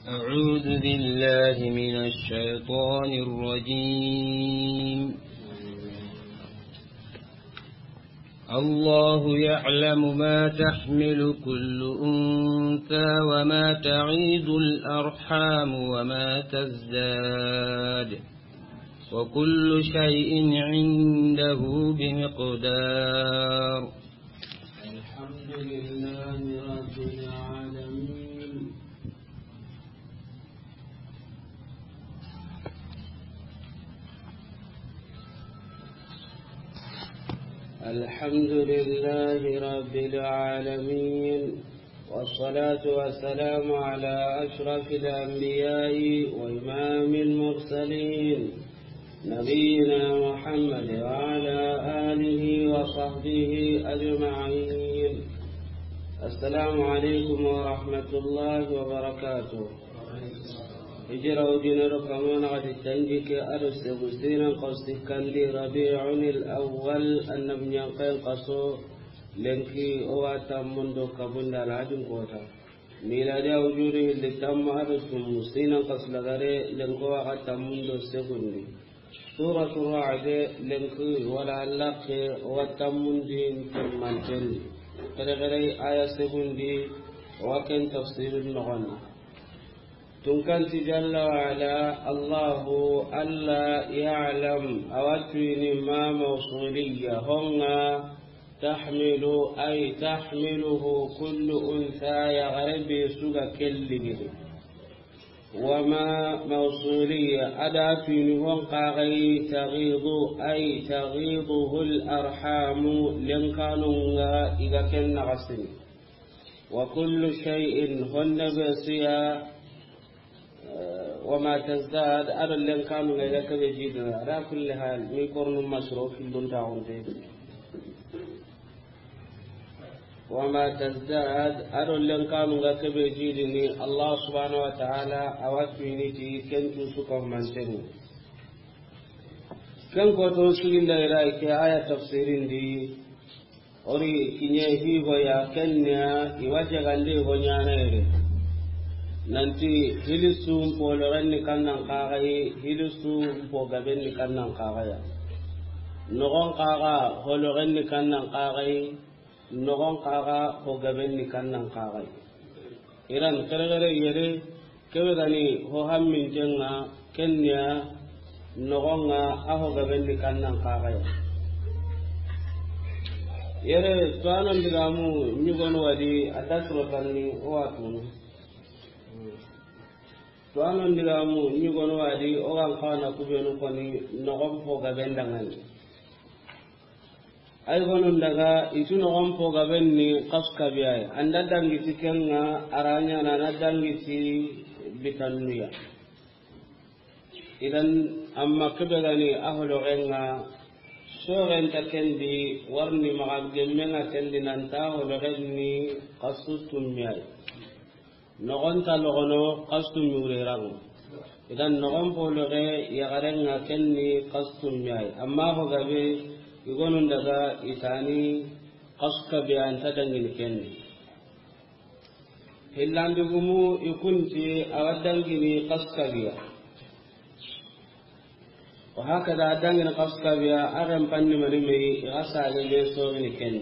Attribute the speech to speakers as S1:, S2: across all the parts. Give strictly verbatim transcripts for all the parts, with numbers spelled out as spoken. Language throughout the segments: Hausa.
S1: أعوذ بالله من الشيطان الرجيم. الله يعلم ما تحمل كل أنثى وما تعيد الأرحام وما تزداد وكل شيء عنده بمقدار.
S2: الحمد لله رب العالمين. الحمد لله رب العالمين، والصلاة والسلام على أشرف الأنبياء وإمام المرسلين نبينا محمد وعلى آله وصحبه أجمعين. السلام عليكم ورحمة الله وبركاته. هجروا جنر كمان قد تنجك أرس بستينا قصدك لربيع الأول النبي ينقل قصو لنكي أواتا منذ كبند العجم قوتا ميلادي وجوده اللي تم أرس مستينا قصد لغري لنكوا قد منذ السكندي سورة الرعد لنكي ولا لك وتمندين تمانتين كرغري آية سكندي وكن تفسير النغنى تنكنت جل وعلا الله ألا يعلم أوتين ما موصولية هنا تحمل أي تحمله كل أنثى يغرب سوى كله وما موصولية أداتين هون قاغي تغيض أي تغيضه الأرحام لنكانوا إذا كان غسل وكل شيء هن بسيا وما تزداد أرى اللي كانوا لك بجيدنا على كل حال ميكورن مشروع في الدنيا وما تزداد أرى اللي كانوا لك بجيدني الله سبحانه وتعالى أواتيني كنت سكر من تنو كن كنت سكر الله رأيك آية تفسيرين دي أري كنيه هيا كنيا يواجه عندي غنيانه nanti hilisu mpolorenni kannan kagai hilisu mpogabenni kannan kagaya nogon kaga holorenni kannan kagai nogon kaga hogabenni kannan kagai iran kare yere kebe gani ho hammin jenga kenya nogonga aho gabenni kannan kagaya yere tuanon digamu nyugon wadi atasro kanni oatunu to anon digamu ni gono wadi o kan kana kubenu koni nogom po gabendangan ay gonon daga itu nogom po gabenni qaska biay anda dangi tikenga aranya nana dangi ti bitannuya idan amma kebegani ahlo genga soren takendi warni magal gemmenga kendi nanta holo genni qasutum miyay nogon ta logono qastum yurerago idan nogon pologe yagarenga kenni qastum yai amma ho gabe igonun daga itani qaska bi anta dangin kenni hillandugumu ikunti awadangini qaska biya wa hakada dangin qaska biya aram panni mari mai gasale le sogini kenni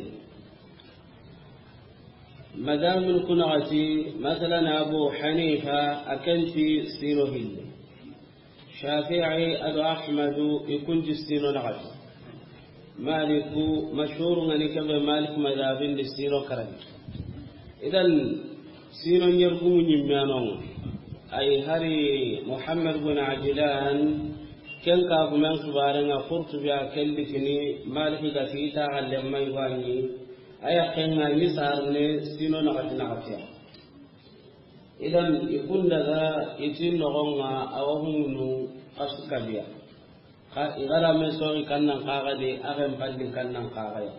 S2: مدام الكنغتي مثلا أبو حنيفة أكنتي سينو هيل شافعي أبو أحمد يكون جستينو نغت مالك مشهور غني كما مالك مذابين لسينو كرم إذن سينو يرقم نميانون أي هري محمد بن عجلان كان كاب من كبارنا فرط بها كلفني مالك قفيتا على ما يواني aya kenga ni sarne sino na katina katia idan ikun daga itin nogonga awahunu asukabia ka igara me so kannan kaga de agan pandin kannan kaga ya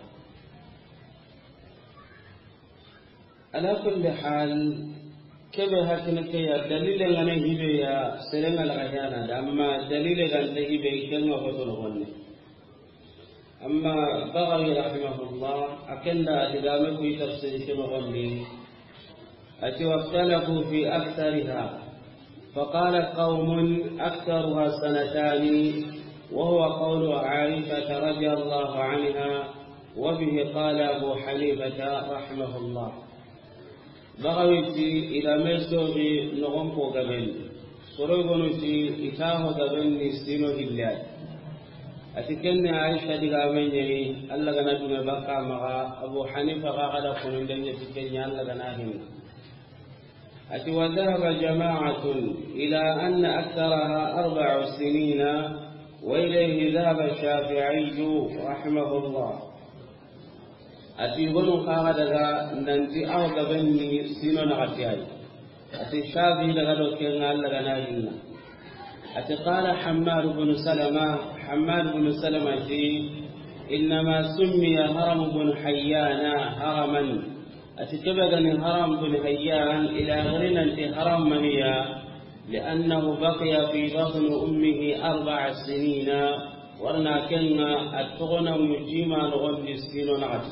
S2: ala kulli hal kebe hakina ke ya dalile ngane hibe ya serenga la kayana amma dalile gan de hibe kenga ko to honne أما بغوي رحمه الله أكن أدغامه في تفسير كما قلنا أتي واختلفوا في أكثرها فقال قوم أكثرها سنتان، وهو قول عائشة رضي الله عنها، وبه قال أبو حنيفة رحمه الله. بغويتي إلى مسوغي نغنقو قبل سرغنتي إتاه قبل نستينو هلال أتكلم عائشة دقامني ألا غنادم بقى مغا أبو حنيفة غاقل فنون دنيا تكلم ألا غناهم. أتي وذهب جماعة إلى أن أكثرها أربع سنين، وإليه ذهب الشافعي رحمه الله. أتي بنو خاغدغا ننتي أوغا بني سينو نغتياي أتي الشافعي لغدو كينا ألا غناهم. أتي قال حماد بن سلمة حماد بن سلمة إنما سمي هرم بن حيان هرما، أتتبغني هرم بن حيان إلى غرنا أنت هرم منيا لأنه بقي في بطن أمه أربع سنين، ورنا كنا التغنى مجيما لغن سكين ونعت.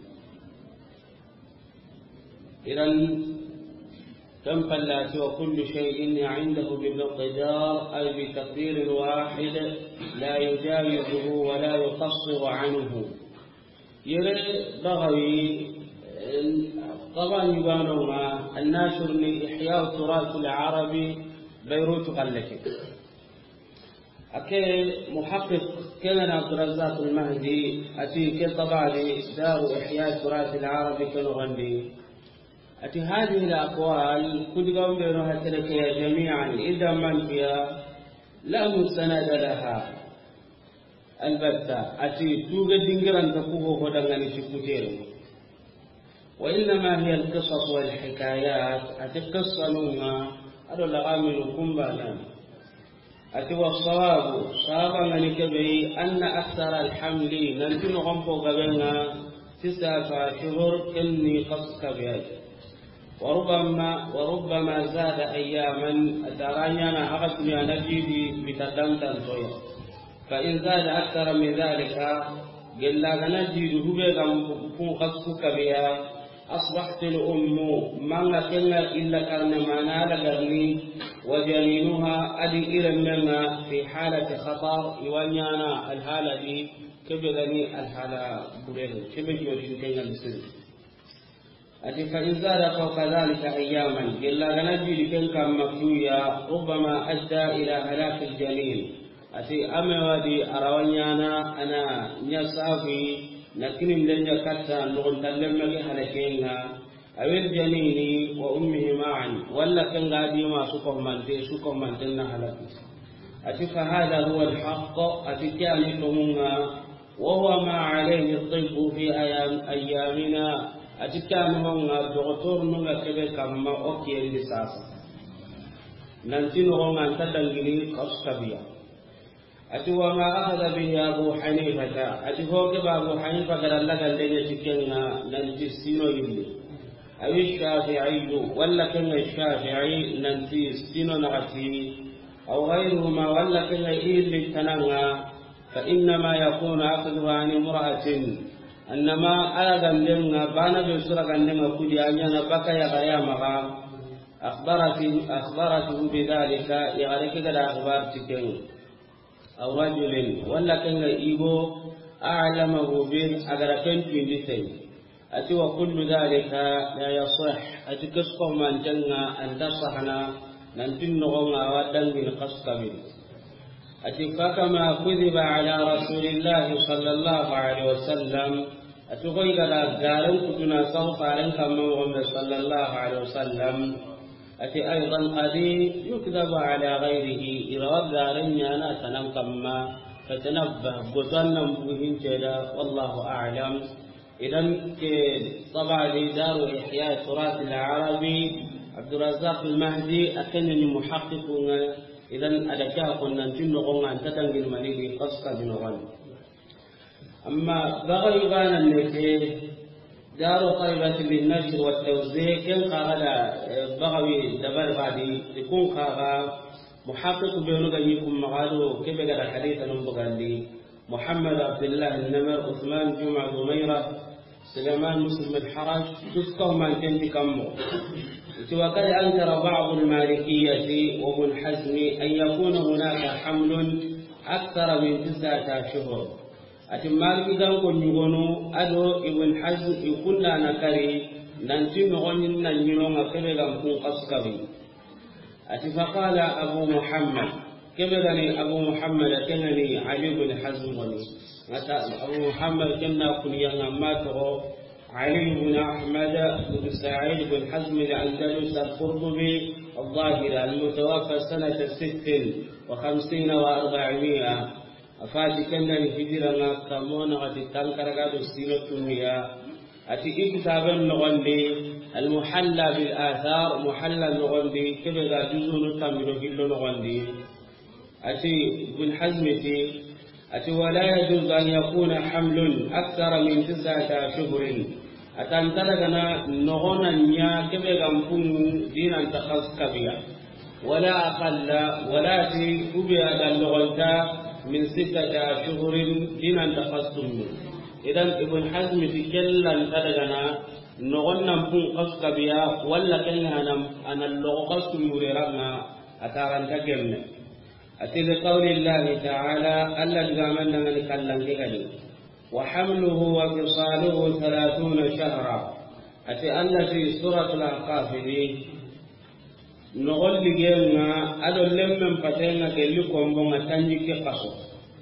S2: إذن كم فلات وكل شيء عنده بمقدار أي بتقدير واحد لا يجاوزه ولا يقصر عنه. يرى بغوي طبعا يبانوما الناشر لإحياء التراث العربي بيروت قلتك أكي محقق كان عبد الرزاق المهدي أتي كي طبعا دار إحياء التراث العربي كنغني. أتي هذه الأقوال كل قوم بينها تلك جميعا إذا من فيها لا مستند لها البتة. أتي توجد دنجرا تقوه ودنغني شكوتير، وإنما هي القصص والحكايات. أتي قصة نوما أدو لغامل كمبانا. أتي والصواب صوابا نكبي أن أكثر الحمل ننتن غنفو قبلنا تسعة شهور كني قصك بهذا، وربما وربما زاد أياما أترانينا أغسل نجيدي بتدمتا صويا. فإن زاد أكثر من ذلك قل لا نجيد هبه كم قصك بها أصبحت الأم ما كنا إلا كان ما نال قرني وجنينها أدي إلى منا في حالة خطر يوانيانا الحالة دي كبغني الحالة بليه كبغي وشنكينا بسر. أتي فإن زاد فوق ذلك أياما إلا نجي لكن كم مكتويا ربما أدى إلى هلاك الجنين. أتي أموادي أروانيانا أنا نصافي لكن لن يكتا نغن تلمك هلكينا أو الجنين وأمه معا، ولا كان غادي ما سكر من تي سكر من تنا هلك. أتي فهذا هو الحق. أتي كان وهو ما عليه الطب في أيام أيامنا. أتكلم عن الدكتور نوع كذا كم أوكي اللساس ننتظر عن تدلني قصبيا. أتوا ما أخذ به أبو حنيفة. أتوا كبا أبو حنيفة قال لك الذي تكلنا ننتسينو يلي أو الشافعي ولا كن الشافعي ننتسينو نغتي أو غيرهما ولا كن إيل تنغى، فإنما يكون أخذها عن امرأة أنما أيضا لنا بانا بسرعة لنا كل أيام بكى يا مغا أخبرته أخبرته بذلك يغلق كذا أخبار تكين أو رجل ولا كان إيبو أعلمه به أجر كنت من بثي. أتي وكل ذلك لا يصح. أتي كسقه من جنة أن تصحنا ننتن غما ودن من قسقم. أتي فكما كذب على رسول الله صلى الله عليه وسلم. أتقول كذا قالوا كنا سوف عليك موعد صلى الله عليه وسلم. أتي أيضا قدي يكذب على غيره إذا قالني أنا تنم كما فتنبه بطنا بهم كذا والله أعلم. إذن طبعا دار إحياء التراث العربي عبد الرزاق المهدي أكنني محقق. إذن أدكاه قلنا نجنغ عن تتنقل المليل قصة بنغن. أما بغي بان النكي دار طيبة للنشر والتوزيع كن قال بغوي دبر بعدي يكون قال محقق بينكم مغادو كيف قال حديثا نبغالي محمد عبد الله النمر عثمان جمعة ضميرة سليمان مسلم الحرج تسكه من كنت كمو وقد أنكر بعض المالكية وابن حزم أن يكون هناك حمل أكثر من تسعة أشهر. أتم مالك كان يقولون أدو ابن حزم يكون نكري ننتي نغني ننجلون كبيرا مكون قصكبي. أتم فقال أبو محمد كبيرني أبو محمد كنني علي بن حزم ولي أبو محمد كنا كنيا ماته علي بن أحمد بن سعيد بن حزم الأندلس القرطبي الظاهرة المتوفى سنة ست وخمسين وأربعمائة أفاتي كنا الهجرة كمون غتي تنكرغاد السنة مية أتي كتابا نغندي المحلى بالآثار محلى نغندي كبدا جزء كامل كيلو نغندي أتي بن حزم أتي ولا يجوز أن يكون حمل أكثر من تسعة أشهر أتنتلقنا نغنى نيا كبه غمكم دينا تخصكبيا ولا أقل ولا تكبه اللغلتا من ستة أشهر دينا تخصكم. إذن ابن حزم في كلا انتلقنا نغنى نكون قصكبيا ولا كلها أنا اللغة قصكم يريرنا أتارن تكلم. أتي بقول الله تعالى ألا جاملنا من كلم كلم وحمله وفصاله ثلاثون شهرا. أتي التي سورة الأحقاف دي نقول لجينا أدو لمن فتنا كلكم بما تنجك قصر.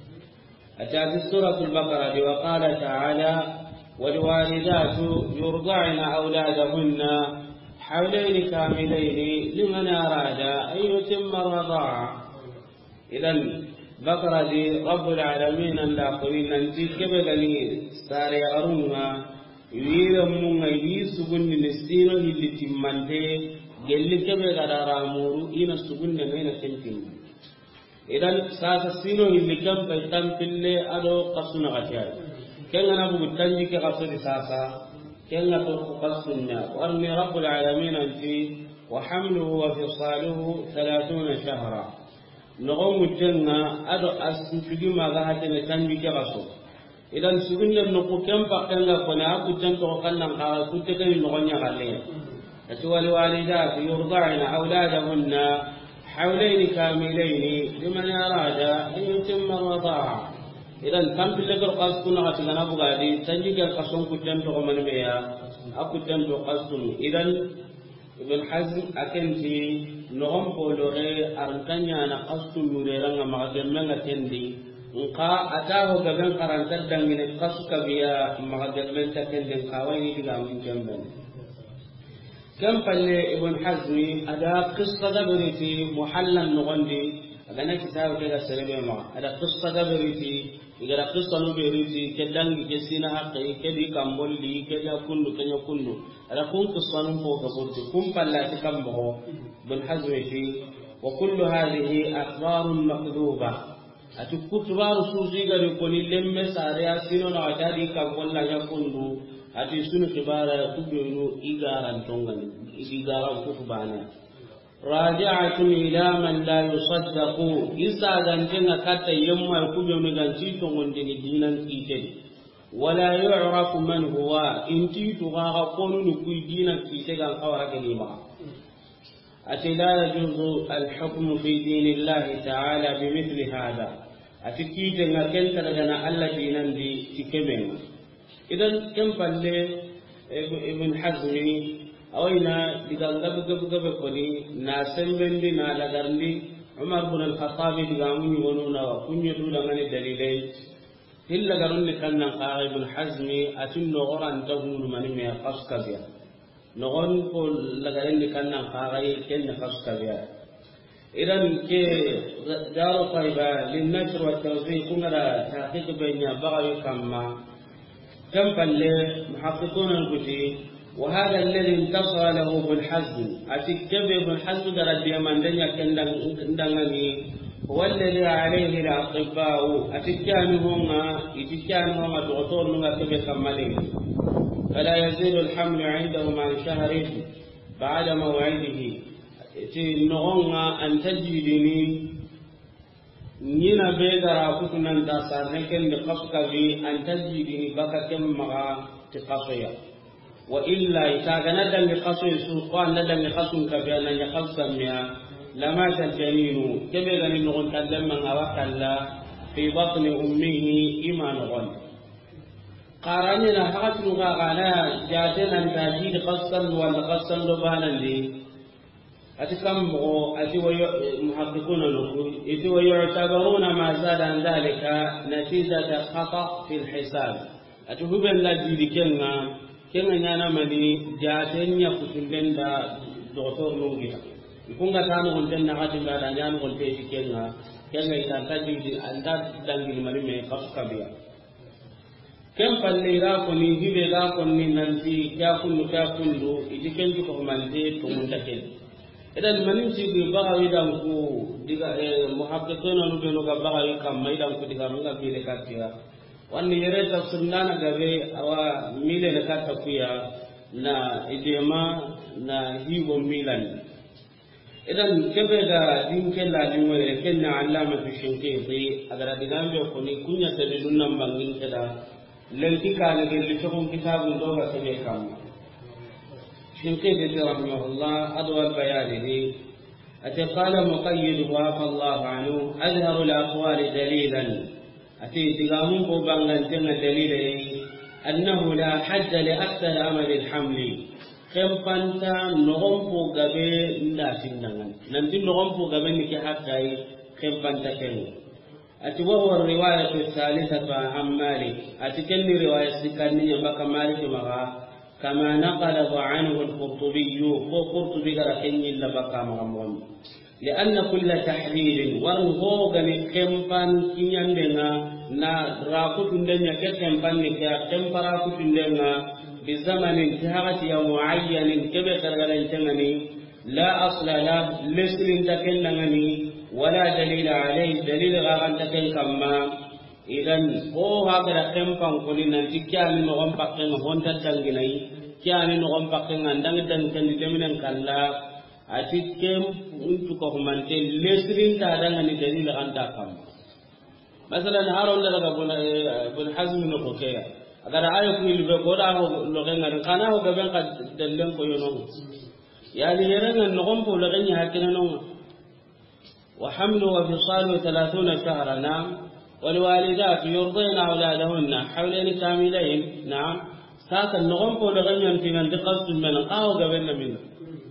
S2: أتي سورة البقرة دي وقال تعالى والوالدات يرضعن أولادهن حولين كاملين لمن أراد أن يتم الرضاعة. إذن بقرة دي رب العالمين اللاقوين ننتي كبغني ساري أرونا يريدهم يسوغن نستينو اللي تمانتي جل كبغا رامورو إنا سوغن نمين تنتين. إذن ساسا سينو اللي كم بيتم في أدو قصنا غشاي كان نبو التنجي كقصد ساسا كان نبو قصنا وأرمي رب العالمين أنتي وحمله وفصاله ثلاثون شهرا. نقوم الجنة أدو أسنفجي ما ذهتنا تنبي كغسو. إذا سبين النقو كم فقنا فنا أكو جنة وقلنا قال كتكني نغني عليه. أتوى الوالدات يرضعن أولادهن حولين كاملين لمن أراد أن يتم الرضاعة. إذا كم في اللقاء قصدنا غسلنا بغادي تنجي كغسون كجنة ومن بيا أكو جنة قصدنا. إذا ابن حزم أكنتي نغم بولوغي أرنكانيا أنا قصد نوريرانا مغدمنا تندي نقا أتاه قبل قرانتر دنجن قصد بيا مغدمنا تندي نقاويني تقام من جنبنا. كم فلي ابن حزم أدا قصة دبرتي محلا نغندي أنا كتاب كذا سلبي معه أدا قصة دبرتي إذا قصة نبرتي كدنج جسنا حقي كذي كمولي كذا كله كذا كله أدا كون قصة نبوه كبرتي كم فلا تكمله بن حزم فيه. وكل هذه أخبار مكذوبة. أتكتبار سوزي قد يكون لما ساريا سنون عتادي كمولا يكون أتي سنو كبارا يكبرنو إيغارا تونغن إيغارا كتبانا راجعة إلى من لا يصدق إذا غنتنا كتا يما يكبرنو غنتي تونغن دينا كيتد ولا يعرف من هو إنتي تغاغا قولو كي دينا كيتد عن قورا كلمة. أتي لا يجوز الحكم في دين الله تعالى بمثل هذا. أتكيد أن كنت لنا ألا دينا دي تكمل. إذن كم فلي ابن حزم أوينا إذا قب قب قب قولي ناسم بندي نالدرني عمر بن الخطاب دعامي ونونا وكني دولا من الدليلين هلا قرن كنا قاعد ابن حزم أتن غران تقول من ما قصك بيا نقول قول لقرن كنا قاعد كن قصك بيا. إذن كي دار طيبة للنشر والتوزيع كنا تحقيق بين بغي كما كم فلي محققون الكتي وهذا الذي انتصر له ابن حزم أتكبر ابن حزم درد يمن دنيا كندنغني هو الذي عليه الأطباء أتكانهم إتكانهم دكتور نغا كبر كمالين فلا يزيد الحمل عندهم عن شهر بعد موعده تنغنغا أن تجدني نينا بيدرا كتنا نداسا لكن لقصك بي أن تجدني بك كم مغا تقصيا وإلا يتاغنا دم قصو سوقان ندم قصو كبيانا يخلصا ميا لما تجنين كبيرا نغن كلما وكلا في بطن أمه إما نغن قارننا حقت نغانا جاتنا تاجيد قصا ولا قصا لبانا لي أتكم أتي محققون أتي ويعتبرون ما زاد عن ذلك نتيجة خطأ في الحساب أتهب الذي كنا كنا نانا مني جاتين يفتن دا دكتور نوجيها يكون كانوا قلنا هذا بعد أن يانو قلت كنا كنا إذا تجد أن تدعي مريم خف كبير كم فلي راكني هبي راكني ننتي كأكل كأكل إذا كنت كمالتي تمنتكل إذا المنين سيبي بقى يدعو ديكا محققون نبينو كبقى يكمل يدعو ديكا مغا بيلكاتيا وأن يريد سنانا قبي أو ميلة لكاتفيا نا إديما نا هيو ميلان إذن كبدا دين كلا دينوير كنا علامة الشنقيطي أقرأ دينام بيوكوني كنيا سبيلونا مبانين كدا لنكي كان اللي تكون كتاب دوغا سبيكام الشنقيطي رحمه الله أضوى بيانه أتقال مقيد وعفى الله عنه أظهر الأقوال دليلا أتي تقامون قبان تنا دليل أنه لا حد لأكثر أمل الحمل كم فانتا نغمفو قبي لا سنغن نمتين نغمفو قبي نكي حقاي كم فانتا كنو أتي وهو الرواية الثالثة عن مالك أتي كني رواية سكانية بك مالك مغا كما نقل عنه القرطبي وقرطبي قرأتني إلا بكا مغمون لأن كل تحليل ورغوغن كمبان كياندنا نا راكوت ندنيا كمبان نكا كمبراكوت ندنا بزمن انتهت يا معين كبكر تنغني لا أصل له لسل تكنغني ولا دليل عليه دليل غان تكن كما إذن هو هذا كمبان قلنا تكيان نغم بقين هون تتنغني كيان نغم بقين عندن دن كندمن كلا أتيكم أنتو كهمانتي لسرين تادعنا ندليل عن داكم مثلا هارون ده بقول بقول حزم نقوكيا أقدر أعرف اللي بقول أهو لغينا كنا هو قبل قد دلهم كيونهم يعني يرنا النقم بلغني هكذا نوم وحمل وفصال ثلاثون شهرا نعم والوالدات يرضين أولادهن حولين كاملين نعم ساق النقم بلغني في منطقة من أهو قبلنا منه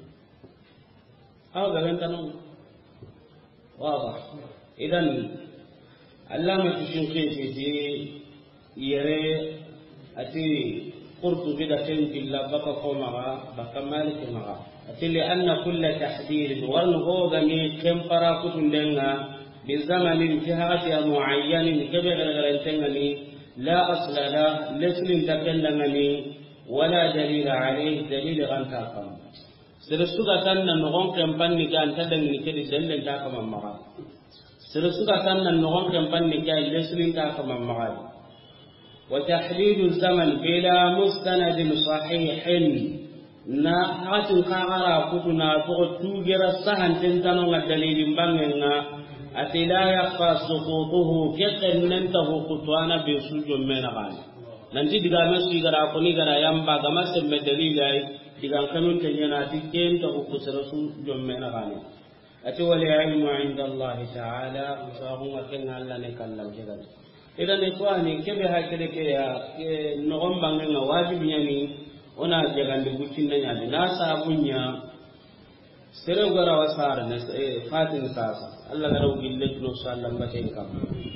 S2: أو قبل تنوم واضح إذن علامة الشنقيطي يري أتي قرط بدا كنت إلا بقى قومها بقى مالك مها أتي لأن كل تحديد والغوغني كم فراكت لنا بزمن انتهاء معين كبير غيرتنني لا أصل له لسل تكلمني ولا دليل عليه دليل غنتاقم سرسوكا تانا نغون كمبان نكان تدن نكدي دلن تاكا ممغا سرسوكا تانا نغون كمبان نكان لسلين تاكا ممغا وتحديد الزمن بلا مستند صحيح نا حاتن خاغرا كتنا تغتو جرى السهن تنتنو الدليل بانغنا أتي لا يخفى سقوطه كقن ننته قطوانا بسجو من غاني ننتي دقا مسي غرا قني غرا ينبا غما سمى دليل digan kanun tanyana tikken ta ku sarasu jommena gani ati wali ilmu inda Allah ta'ala musahum akan Allah ne kallan kedan idan ikwani kebe hakire ke ya nogom bangen wajibi yani ona jagande bucin nanya na sabunya sere gara wasar ne fatin sasa Allah ga rawgi lekno sallam baten kam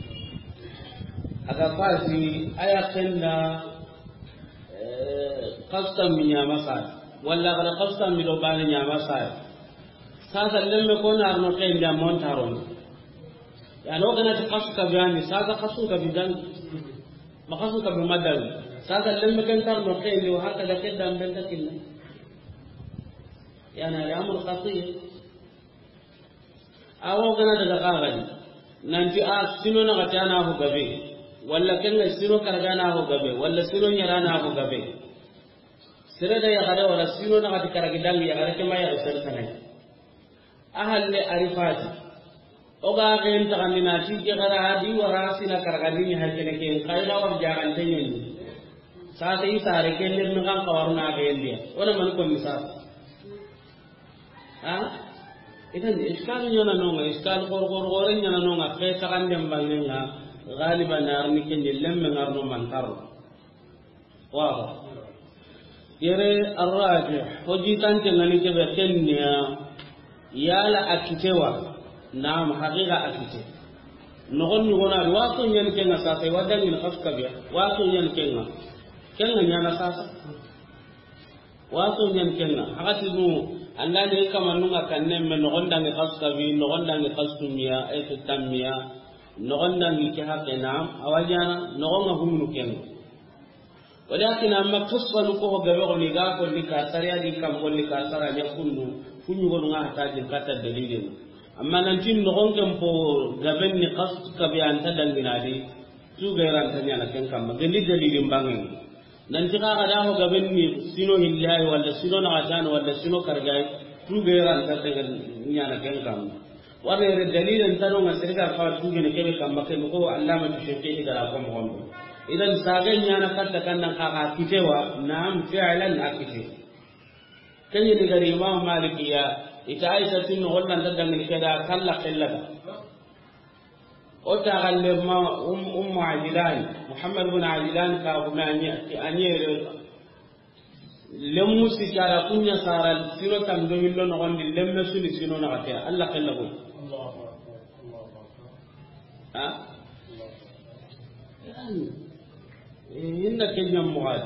S2: aga fasi ayakenna qasam minya masal ولا غير قصة من لبان يا مساء ساعة لما يكون أرنو كين يا مونتارون يعني لو كانت قصة كبياني ساعة قصة كبيان ما قصة كبيمدل ساعة لما كان ترنو كين وهكذا كده من بنتك الله يعني الأمر خطير أو كانت دقائق ننتي آه سنو نغتانا هو كبي ولا كنا سنو كرجانا هو كبي ولا سنو يرانا هو كبي سردا يا غدا ولا سينو نغادي كراغدان يا غدا كما يا سر سنه اهل عرفات اوغا غين تغنينا تي غدا دي وراسنا كراغدين هكذا كين خيرا ورجعان تنين sasa isare kelle mi kan kawarna ga yende wala man ko misal ha idan iskal nyana no iskal gor gor gor nyana no nga fe sakan dem bangenga galiban arni kelle lemme ngarno mantar wa yere arrajih hoji tante ngani ke be kenya yala akitewa naam haqiqa akite nogon nyugona wato nyen kenga sasa wadangi na kaskabe wato nyen kenga kenga nyana sasa wato nyen kenga hakati nu Allah ne kama nunga kanne me nogon dangi kaskabe nogon dangi kastumia e tamia nogon dangi ke hakena awajana nogon humnu kenga walakin amma qaswan ko gabe ko ni ga ko ni ka sariya di kam ko ni ka sara nya kunnu kunyu go nga ta din kata dalilin amma nan tin no gonken po gaben ni qas ka bi an ta dangina di tu ga ran tanya na ken kam ga ni dalilin bangen nan ti ga da ho gaben ni sino hillahi wala sino na atan wala sino kargai tu ga ran ta daga nya na ken kam wala re dalilin tano nga sirga fa tu ga ne ke kam ma ken ko allama tu shekhi ga ko mo idan sagan yana katta kannan kaka kitewa na'am fi'lan akite kanyi ni gari imam malikiya ita aisha tin wannan da dangin kada kalla kallaka o ta galle ma um ummu ajilan muhammad ibn ajilan ka kuma ani ani lemmu sikara kunya saral sino tam do millo no gondi lemme suni sino na kata allah kallako ha inna kenya muad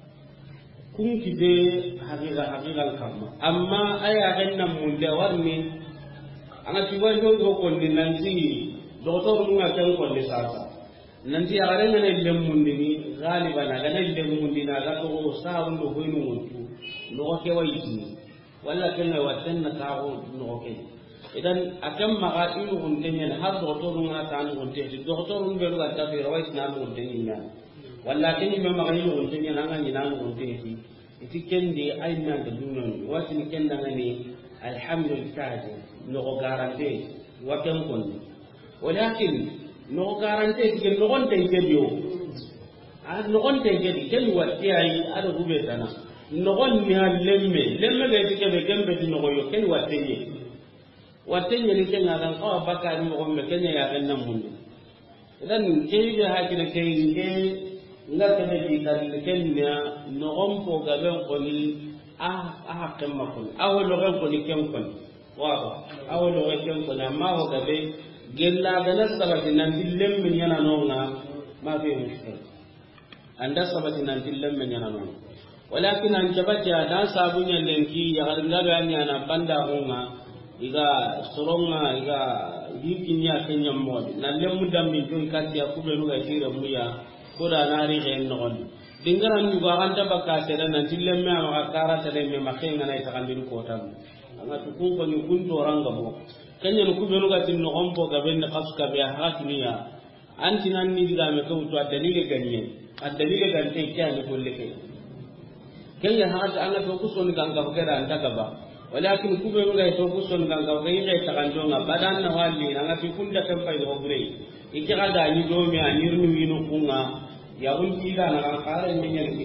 S2: kun kide haqiqa haqiqal kamma amma aya ganna mun da warni ana tiwa jo go ko ni nanti doctor mun ga kan ko ni sasa nanti agare ne lem mun ni galiban aga ne lem mun ni na ga to sa won do hoyno mun tu no ke wayi walla kan wa tanna ka go no ke idan akam maga inu hun tenya har doctor mun ga tan hun te doctor mun be ga ta fi rawais na mun tenya walakin me magayi on tenya nanga ni nanga on tenyi iti kende ayna da dunon wasini kenda ngani alhamdulillah no go garante waken kon walakin no garante ke no gon tay jedio a no gon tay jedi ken watti ay ado rube dana no gon ni lemme lemme be ke be gembe di no yo ken watti ni watti ni ken ngadan ko bakari mo gombe ken ya gan nan mun idan kebe hakina kebe nga kene di dal kenya no gompo gaben ko ni ah ah kemma ko awo lo gompo ni kem ko wa awo lo kem ko na ma ho gabe gella gana sabati nan dillem min yana no nga ma fi mushkil anda sabati nan dillem min yana no walakin an jabati da sabunya lenki ya garga ga ni ana banda hunga iga soronga iga hikinya kenya mod nan lemu dammi to ikati akube nuga tira muya koda nari gen non dingaran ñu ga anda baka sere nan tillemme ma kara tele me ma kenga nay takandir ko tan anga to ko ko ñu kun to ranga mo kenya no kubenu ga tin no gombo ga ben khasuka be hakniya antinan ni diga me ko to dalile ganyen dalile gante kyani kolle ke kenya haata anga to kuson ganga bakara anda gaba walakin kubenu ga to kuson ganga ga ide takandonga badan na wali anga ti kunda tempai do gure ikira da ni do mi anirnu winu kunga ya unti da na kare ni nyari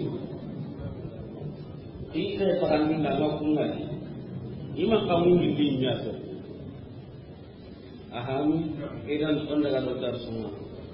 S2: ide paranni na no kunga ima kamu ndi nyaso aham idan onna ga do darsunga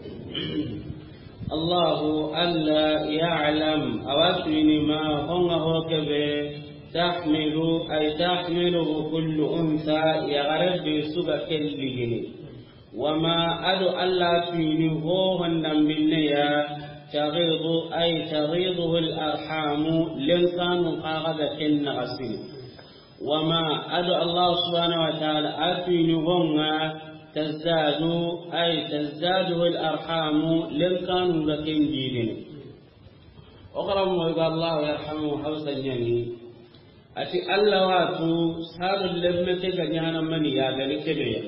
S2: Allah alla ya'lam awasini ma hunga hokabe tahmilu ay tahmilu kullu unsa ya garbi suga kelligini وما أدو الله فيني هو هندم بالنيا تغيض أي تغيضه الأرحام لنسان قاغذ كن غسين وما أدو الله سبحانه وتعالى أفيني هم تزداد أي تزداده الأرحام لنكان لكن جيدين أقرم ويقال الله يرحمه حوصا جني أتي الله واتو سار اللبنة كجانا مني يا ذلك كبير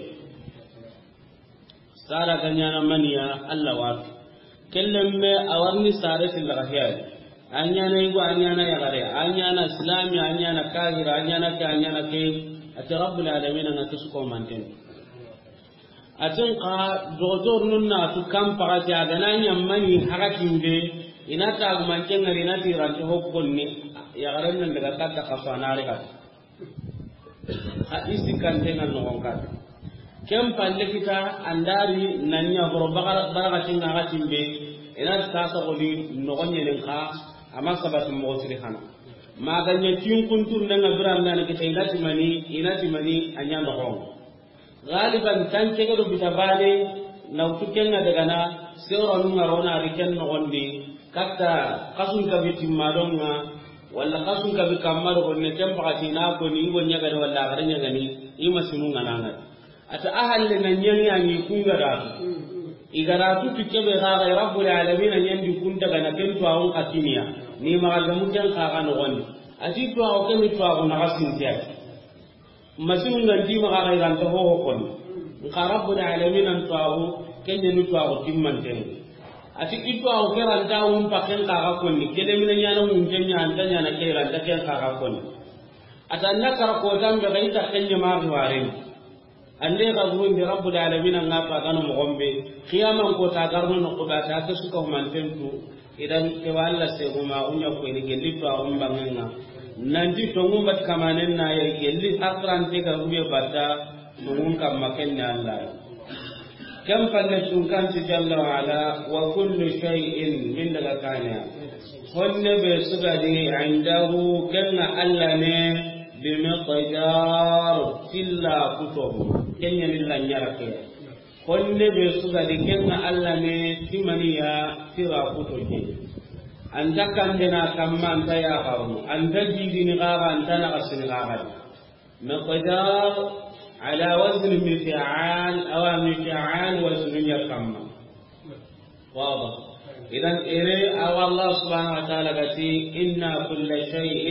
S2: sara kanyana maniya Allah wa kellemme awarni sare silaga hiyai anyana igu anyana ya gare anyana islami anyana kahira anyana ka anyana ke ati rabbul alamin na tusko manten atin qa dodor nunna tu kam parati agana nyamani hakatimbe ina ta gumancen ngari na tirante hokkonni ya garan nan daga kata kafanare kat hadisi kan tengan no kan kem palle kita andari nanya boro baga baga tinga gatimbe ina ta sa ko di no gonye len ka ama sabatu mo siri hana maganya tin kuntur nanga biram nan kita ina timani ina timani anya no gon galiban tan ke do bitabale na utukenga daga na sero nunga rona riken no gondi kata kasun ka bitimmadonga walla kasun ka bikammaro ko ne tempati na ko ni wonya ga walla garanya gani ima sunu ngananga ata ahalle nan nyanya ni kunga da igaratu tikebe ga ga rabbul alamin nyandi kunta ga na kento awon katiniya ni magaga mutyan ka ga no gondi ati to aw kemi to aw na gasin tiya masun ngandi magaga ga to ho ko ni ka rabbul alamin an to aw kenya ni to aw timman ten ati itu aw kera ndawum paken ka ga konni kede min nyana mun jenya antanya na kera ta ken ka ga konni atanna kara ko dambe ga ita kenya ma riware ande ga buun bi rabbul alamin an ngapa kanu mo gombe qiyaman ko ta garno no ko ba ta ta suka man tentu idan ke walla se huma unya ko ni gelli to aw mbangenga nanti to ngumbat kamanen na ya gelli akran te ga rube bata mun kam maken na Allah كم فلتون كانت جل وعلا وكل شيء من لغكانا هن بسبدي عنده كنا ألنا بمقدار كلا كتب كنا لله يركي هن بسبدي كنا ألنا ثمانية ترى كتب أنت كان لنا كما أنت يا قوم أنت جيدني غابا أنت نغسل غابا مقدار على وزن مفعال أو مفعال وزن يكمل واضح إذن إري أو الله سبحانه وتعالى قتي إنا كل شيء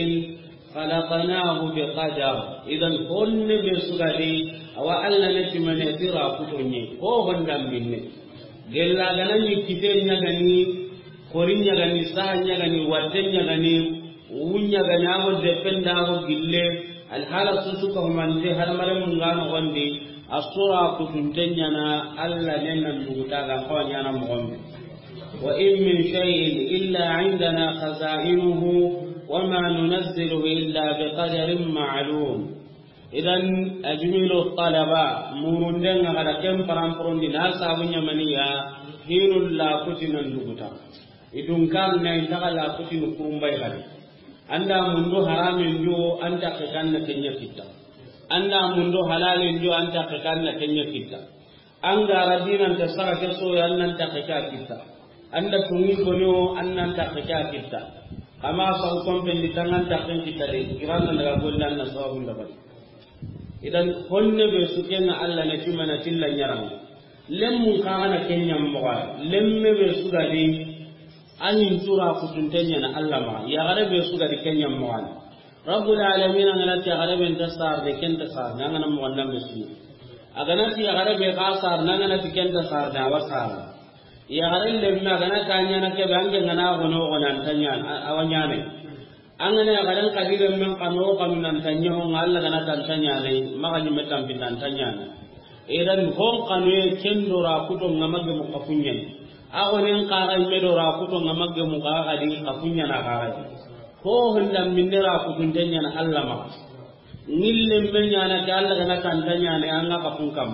S2: خلقناه بقدر إذن كل بسقدي أو ألا نتمنى ترى كتوني هو هندم مني قل لا غني كتير نغني قرين نغني ساه نغني واتن نغني وني نغني أمر دفن داغو قلة الحالة سوسوكا من ذي هرمال منغان غندي الصورة كتنتنينا ألا لنا المغتاغا قوانيانا مغندي وإن من شيء إلا عندنا خزائنه وما ننزله إلا بقدر معلوم إذن أجمل الطلبة مرندن غدا كم فرامفرون دي ناسا ونيمانيا هين لا كتنا المغتا إذن كان نينتغى لا كتنا كرمباي غدي anda mundu haramin jo anta kekanna kenya kita anda mundu halalin jo anta kekanna kenya kita anga radina anta sara keso yanna anta keka kita anda tungi gono anna anta keka kita ama sa ukom pendi tangan ta ken kita de kirana daga gollan na sawabun da bari idan honne be sukenna alla na timana tilla nyarang lemmu kana kenya mo lemme be sugadi anin tura kutuntenya na Allah ma ya garabe su ga kenya muwan rabbul alamin an la ta garabe tasar de ken tasar nan nan mu wannan bisu agana ti ya garabe qasar nan nan ti ken tasar da wasar ya garabe ma gana kanya na ke bange ngana gono gonan tanya awanya ne an ne ya garan kadire men kano kanu nan tanya ho Allah gana tan tanya ne maka ni metam binan tanya ne idan hon kanu ken dora kuto ngamage mu kafunyen agonen qara medora kuto ngamagge mu qara di kafunya na qara ko hondam minera kutundenya na Allah ma ngille menya na ka Allah kana tantanya ne an ka funkam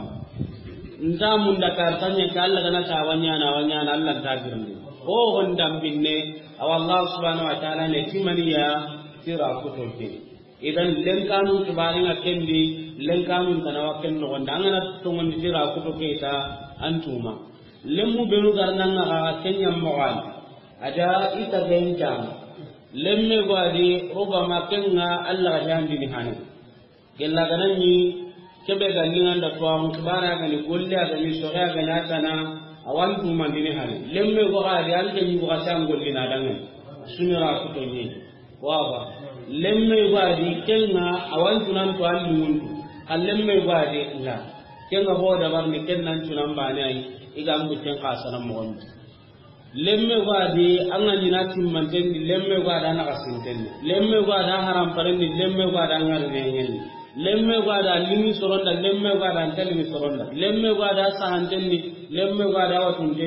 S2: nda mun da kartanya ka Allah kana tawanya na wanya na Allah tagirni ko hondam binne aw Allah subhanahu wa ta'ala ne timaniya tira kuto ke idan len kanu kibari na kendi len kanu kana wakken no gonda ngana to ngondi tira kuto ke ta antuma lemmu benu garnanga ga kenya mogal ada ita benja lemme gwadi roba makenga Allah ga jandi ni hanu gella ganani kebe galinga nda to am kibara ga ni golle ga ni so ga na tana awantu mandini hanu lemme go ga ri alke ni go ga golli na danga sunira ku to ni wawa lemme gwadi kenga awantu nan to andi mundu allemme gwadi la kenga boda barni kennan tunan bani ai igam buten qasana mo on lemme gwadi anga nyina timmanten lemme gwada na kasinten lemme gwada haram parendi lemme gwada ngar ngen lemme gwada limi soronda lemme gwada antali soronda lemme gwada sahanten ni lemme gwada watun tenni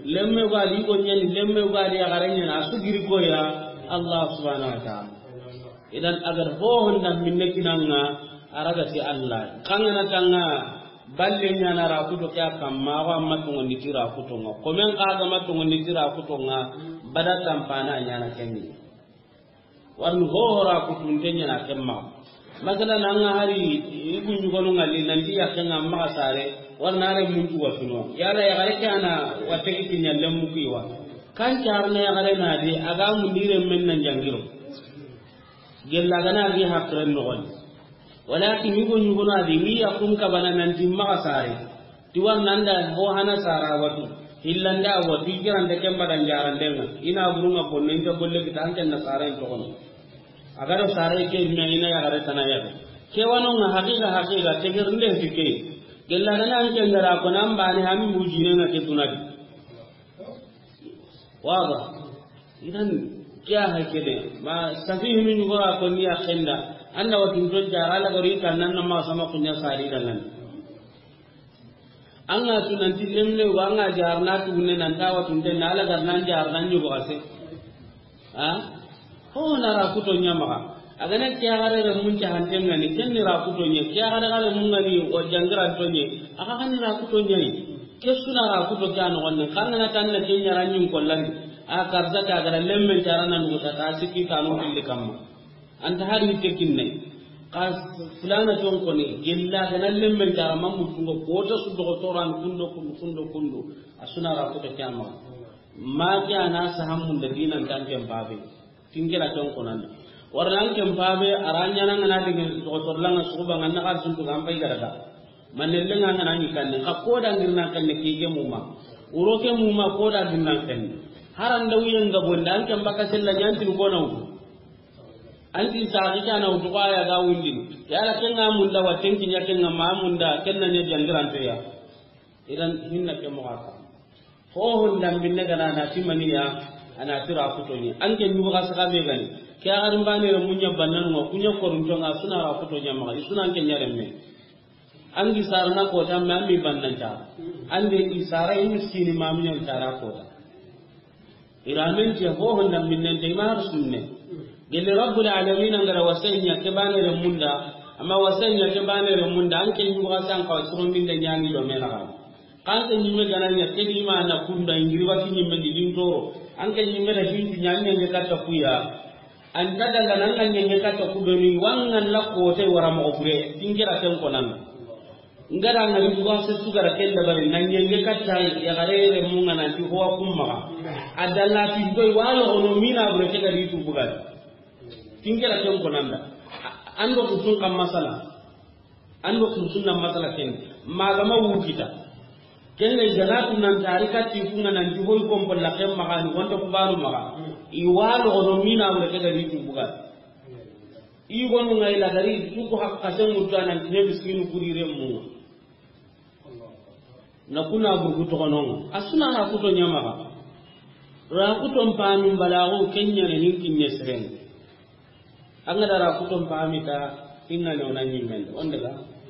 S2: lemme gali ko nyani lemme gali ya garanya na su giri ko ya Allah subhanahu wa ta'ala idan agar ho honda minne kinanga araga si Allah kangana tanga balle nyana ra kuto kya kamma wa matungo nditira kutonga komen kaga matungo nditira kutonga bada tampana nyana kenni warnu ho ra kutunte nyana kemma masala nanga hari ibu nyugonu ngali nanti ya kenga ma sare warna re muntu wasuno yala ya gare kana wateki tinyalle mukiwa kan charna ya gare na di aga mundire men nan jangiro gella gana gi hakren no gon walakin yugo yugo na di mi akum ka bana nan timma sare tiwan nanda ho hana sara watu hillanda watu kiran de kemba dan jaran denga ina burunga bonnen to bolle kitan ken na sare to gon agara sare ke mi ina ya gare tanaya ke wano na hakika hakika tegirnde tike gella gana an ken dara ko nan bani hami bujine na ke tunadi wada idan kya hakede ma safihi min gora ko ni akhenda anda watin to jara la gori kan nan ma sama kunya sari dalan anga tunan tilemle wanga jarna tunne nan ta watun den ala garnan jarnan yugo ase ha ho na ra kuto nyama aga ne kya gare re mun ta hanten ngani kenni ra kuto nye kya gare gare mun ngani o jangra to nye aga kan ra kuto nye ke suna ra kuto kya no wonne kan na tan na kenya ranyin kollan a karza ka gara lemme jarana ndu ta ta siki kanu billi kamma anta hari tekinne qas fulana ton ko ni gella kana lemme jarama mu tungo kota su do toran kundo kundo kundo kundo asuna ra kuto kya ma ma kya na sahammun da dinan tan ken babe tingira ton ko nan warang kem babe aranya nan na de to torlanga suba nganna kar sun to gampai garada manelle ngana nani kanne ka koda ngirna kanne kige muma uroke muma koda dinna kanne haran da wiyen ga bonda an kan baka sella nyantin ko na wudu anti saagi kana wudu ko ya ga windin ya la kenga munda waten kinya kenga ma munda kenna nya jangiran to ya idan hinna ke mo aka ho hon dam binne gana na timani ya ana tira futo ni an ke nyugo ga saka be gani ke arin bane re munya bannan mo kunya korun to nga suna ra futo nya ma suna ke nyare me an gi sarna ko ta ma mi bannan ta an de gi sara miskini ma mi nya tara ko ta iramen je ho honda minnen de mar sunne gelle rabbul alamin ngara wasanya ke bane re munda amma wasanya ke bane re munda an ken yuga san ka suru min de nyani do mena ga kan ke nyimme gananya ke di ma na kunda ngiri wati nyimme di dintoro an ke nyimme da hinti nyani nge katta kuya an tada ganan kan nge katta kubeni wangan la ko te wara mo fure dingira ten ko nan ngara ngari duwa se sugara kenda bari nan nge katta ya gare re munga nan ti ho kumma adalla ti doy walo ono mina bure ke gari tu bugal tingira ten ko nanda ando ko sun kam masala ando ko sunna masala ken magama wukita kenne janatu nan tarika ti funga nan ti hoy ko mballa kem magani wonto ko baru maga i walo ono mina bure ke gari tu bugal i gonu ngai la gari tu ko hakka sen mutana ne biskinu kurire mu na kuna burgu to konon asuna na kuto nyama ba ra kuto mpanu balago kenya ne ninkin nesren anga dara kuto mpamita inna ne onanyi men on daga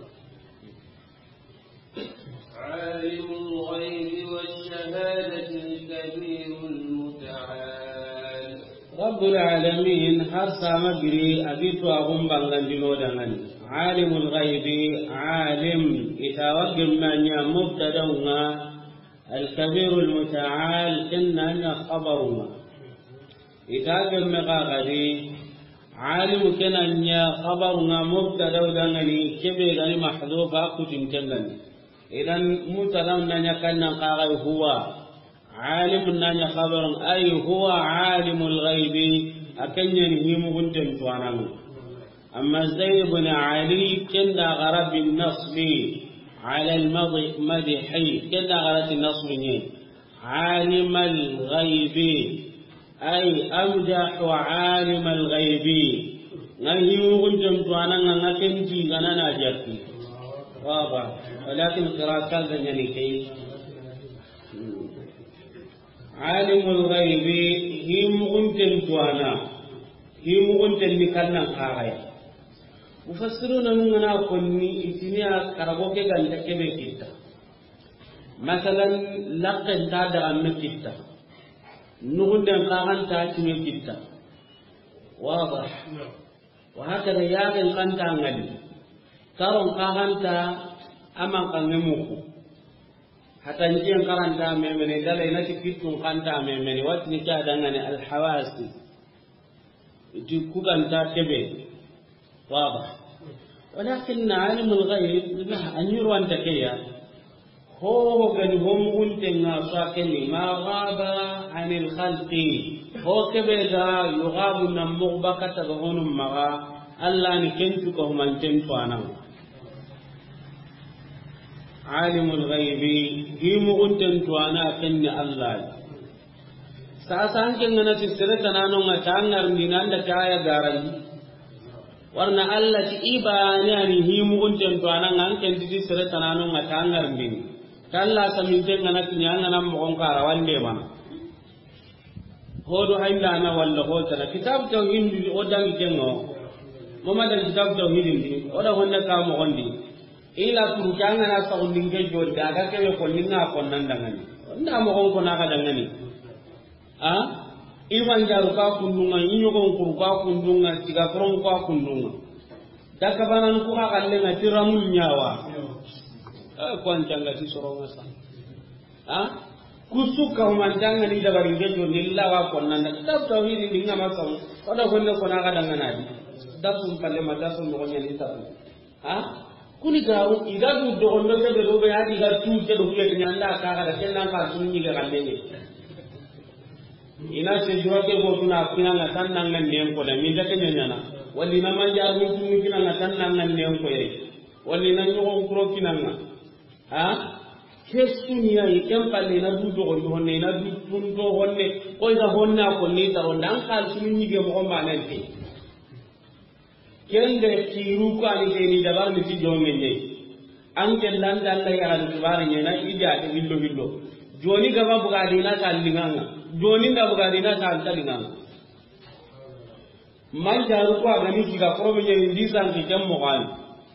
S1: alimul ghaibi wash shahadati al-kabirul muta'al
S2: rabbul alamin har sama giri abitu agum bangandino dangani alimul ghaibi alim itawagim manya mubtada'una الكبير المتعال إننا خبرنا إتاجم مغاغري عالم كننيا خبرنا مبتدا ودغني كبير محذوف أكتم كنن إذن مبتدا نكن قاغي هو عالم نانيا خبر أي هو عالم الغيب أكنن هم كنتم توانان أما زيد بن علي كنا غرب النصب على المدح كذا غلط النصب عالم الغيب أي أمدح عالم الغيب نهي وقلتم توانا نكنتي غنانا جاتي واضح ولكن قراءة كذا يعني كي عالم الغيب هم قلتم توانا هم قلتم لكنا قاعية mufassiruna nuna konni itinia karaboke ganta kebe kita مثلا لقن تادر المكتة نغدن قاغن تاتي مكتة واضح وهكذا ياغن قنتا غني ترون قاغن تا أما قنموكو حتى نجين قرنتا ميمني دلي نتكتون قنتا ميمني واتني كادنغني الحواسي تكوكا تاكبه واضح ولكن عالم الغيب أن يروى أن تكيا هو قد هم قلتنا صاكني ما غاب عن الخلق هو كبدا يغاب نمغبكة بغن مغا ألا نكنتكهم أن تنفانا عالم الغيب هم قلتنا كني الله ساسان كنا تسرتنا نوما تانغر دينان دكايا غاري warna Allah ti ibani ani himu gunten to anan an ken ti sirata nanu matangar din kala saminte ngana tinyanga nam mo kara wande man hodo hayla na walla hota kitab tauhid o dangi kengo mama dan kitab tauhid ndi oda honda ka mo gondi ila turu kanga na sa undin ke jodi daga ke ko ninga ko nan dangani nda mo gon ko na ka dangani a iwan jaru ka kundunga inyo ko kuru ka kundunga tiga kron ka kundunga daka banan ku ha kalle na tiramul nyawa eh ko antanga ti soronga sa ha kusuka umantanga ni dabari ngejo nillawa ko nan da tawhid ni ngama sa oda honne ko na ka dangana di datum palle madasu mo nyani ta ha kuni garu igadu do ondo ke do be adi ga tu ke do ke nyanda ka ka kenna ka sunni ga kalle ni ina se joke bo tuna kina na tan nan nan ne ko da mi da kenya nyana walli na manja mi tuni kina na tan nan nan ne ko ye walli na nyo ko kro kina na ha kesunya ikem palle na du do ko honne na du tun do honne ko da honna ko ni ta on dan kal sunni ge mo ma nan ti kende kiru ko ani de ni dabar mi ti jonge ne an ke lan dan la ya du bar ne na ija de hillo hillo joni gaba buga dina kallinganga joni nda buga dina kallinganga man jaru ko agani diga probe ne ndisan ki kam mo gal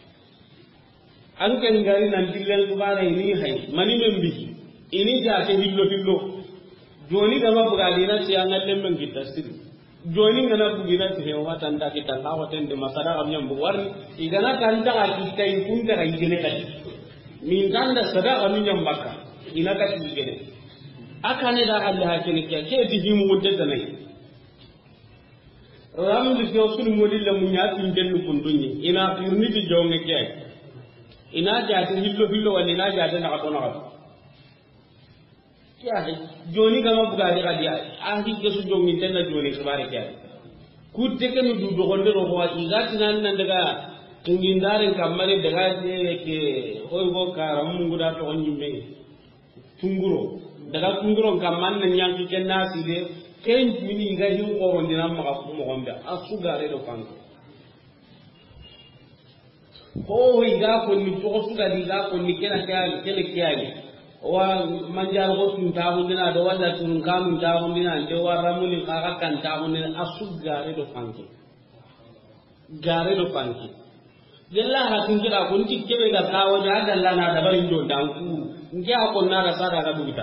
S2: an ken gari nan dillen dubara ini hay mani membi ini ja te hillo hillo joni gaba buga dina ci an ngalle men gitasir joni ngana bugina ci he wa tanda ki tanda wa tende masada am nyam bu warni igana tanda ka ki tay kunta ka igene kadi min tanda sada am nyam bakka ina ka ci igene akane da Allah hakene ke ke di himu wudde tanai ramu di ko sunu modilla mu nyaati ndennu kundunyi ina firni di jonge ke ina jaate hillo hillo wala ina jaate na ko na ko kya joni gama buga de kadi ahdi ke su jongi tenna joni sabare kya kudde ke nu du gonde ro wa igati nan nan daga tungindare kamare daga de ke hoy go karam nguda to onyimme tunguro daga tunguro kamman nan yanki ken nasi de ken mini ga hin qoron dina ma ko mo gonda asugare do fanko ko iga ko ni to suga diga ko ni kena kya kene kya wa manjar go tun tawu dina do walla tun kam tawu dina de waramuli kaga kan tawu ni asugare do fanko gare do fanko della ha tun jira ko ni kebe ga tawo da dalla na da barin do danku ngia ko na da sada ga duta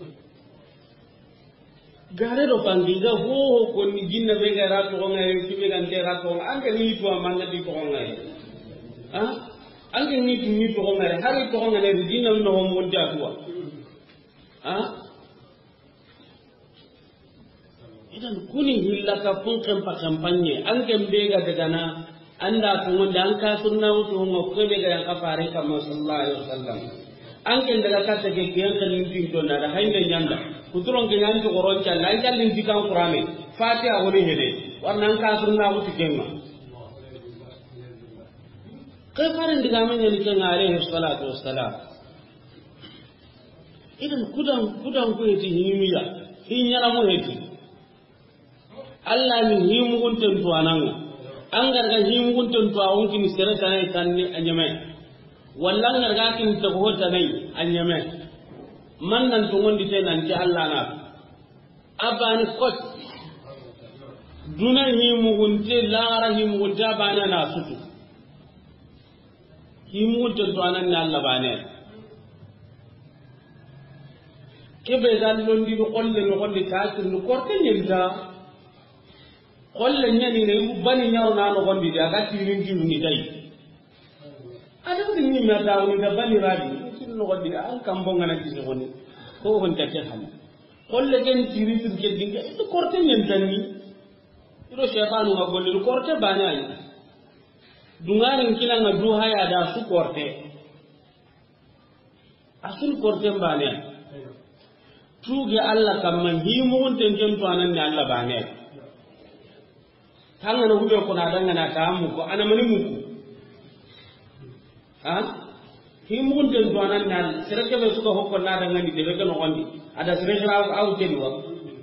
S2: gare do pangiga ho ko ni jinna be ga rato ko ngai tibe ga nte rato an ga ni to amanga di ko ngai ha an ga ni ni to ko ngai hari to ko ngai di jinna no mo nda tuwa ha idan kuni hillaka fun kan pa kampanye an ga be ga daga na anda ko wanda an ka sunna wuto ngo ko be ga ka fare kamar sallallahu alaihi wasallam an kan daga ka take kiyan kan ni to na da hainde nyanda kuturon ke yanti goron challa ay jallin dikan qur'ane fatiha woni hede warnan ka sunna wuti kenma kay faran diga men ni kan alayhi salatu wassalam idan kudan kudan ko yiti himiya hinyara mo hedi Allah ni himu gunten to ananga an garga himu gunten to awon kin sere tanai tanni anyame wallan garga kin to hota nai anyame man nan to ngondi te nan ci Allah na abani kot duna himu gunte lara himu gunta bana na sutu himu gunte to anan na Allah bane kebe dal londi do qolle no qolle taasir no korte nyenta qolle nyani ne bani nyaw na no gondi da ga tirin tiru ni dai ada ko ni ma daw ni da bani radi tin no gondi an kam bonga na tin goni ko hon ta ke hal qolle gen tirin tiru ke dinga to korte nyenta ni do shaytanu ga golle korte bani ay dungarin kila nga du haya da su korte asul korte bani ay tuge Allah kamman himun tenten to anan ne Allah bane tanga no hube ko na danga na tamu ko ana mani muku ha himun ten to anan nan sereke be suka hokko na danga ni de be no gondi ada sereke raw aw tedi wa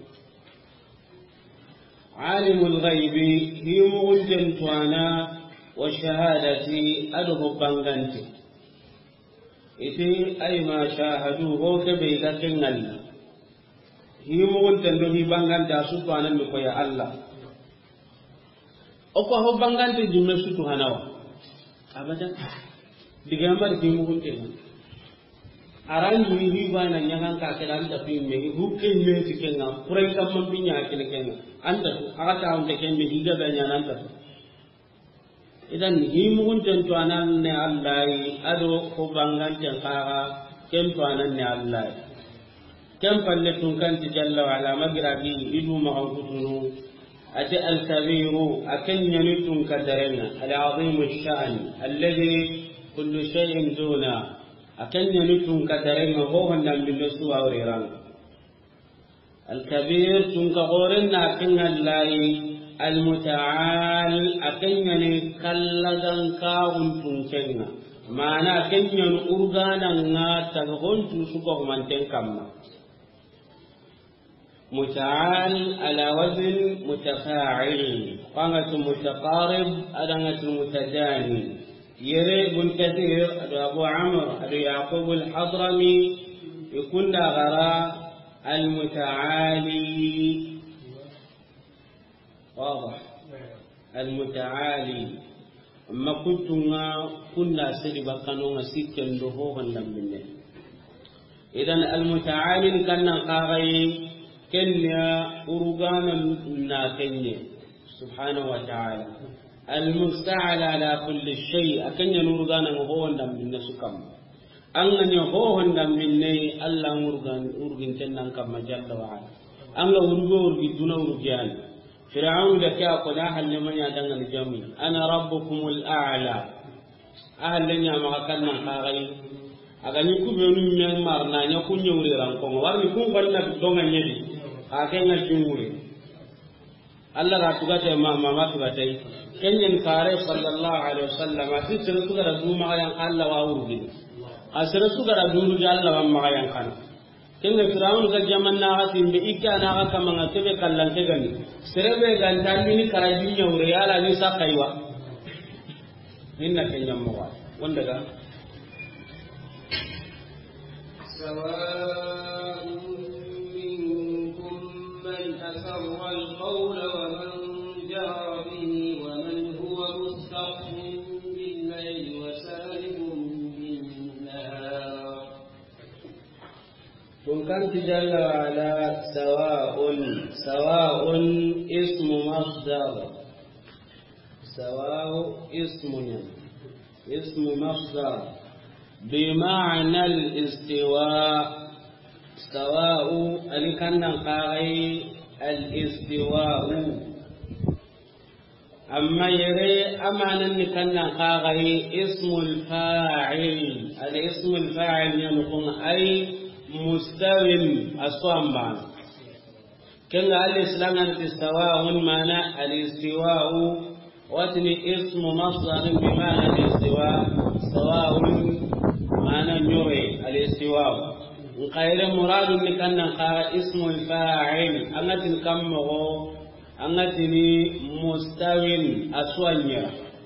S2: alimul ghaibi himun ten to ana wa shahadati adhu banganti ite ay ma shahadu ho ke be ga kengal himugun tendo hi bangante asutu anan mi koya Allah o ko ho bangante jumme sutu hanawa abadan digambar himugun tendo aran ni hi bana nyangan ka kedan da fi me hukke me tikenga purai kam mampinya kene kenga anda aga ta on teken me higa da nyanan ta idan himugun tendo anan ne Allah ado ho bangante kaga kento anan ne Allah كم فلتون كانت جل وعلا مقربي إدو مغنقتنو أتى الكبير أكن ينتون كدرنا العظيم الشأن الذي كل شيء دونه أكن ينتون كدرنا هو النم بالنسوة وريران الكبير تنكغورنا أكن الله المتعال أكن ينكالغن كاون تنكنا معنى أكن ينقرغانا تغغن تنسكه من تنكما متعال على وزن متفاعل قامة متقارب أدنة متداني يري بن كثير أبو عمرو أبو يعقوب الحضرمي يكون غراء المتعالي واضح المتعالي أما كنتنا كنا سربا كانوا سكن دهوها لم منه إذن المتعالي كان قاغي كنيا أرغانا نا كنيا سبحانه وتعالى المستعلى على كل شيء أكنيا أرغانا هو ندم من سكم أنني هو ندم مني الله أرغان أرغن تنان كما جل وعلا أن أرغو أرغي دون أرغيان فرعون لك أقول أهل لمن يدن الجميع أنا ربكم الأعلى أهل لن يعمل كنا خاغي agani ku benu men marna nya ku nyuri ran ko warni ku balla donga nyedi akenga jumuri Allah ra tuga te ma ma tuga te kenyen kare sallallahu alaihi wasallam ati sira tuga ra duma yang Allah wa urbi asira tuga ra duru Allah wa ma yang kan kenga firaun ga jaman na hatin be ikka na ga kamanga tebe kallan te gani sira be gantan ni karaji nyuri ala ni sa kaiwa inna kenyam mo wanda ga
S1: سواء منكم من أسر القول ومن جهر به ومن هو مستخف بالليل وسارب بالنهار
S2: كان جل وعلا سواء سواء اسم مصدر سواء اسم اسم مصدر بمعنى الاستواء سواء ألكن قاغي الاستواء أما يري أمانا لكن قاغي اسم الفاعل الاسم الفاعل ينقون أي مستوٍ أصوام كان الإسلام الاستواء معنى الاستواء واتني اسم مصدر بمعنى الاستواء سواء معنى نوري الاستواء غير مراد لكن اسم الفاعل أنتن كمه أنتن مستوٍ أسوانيا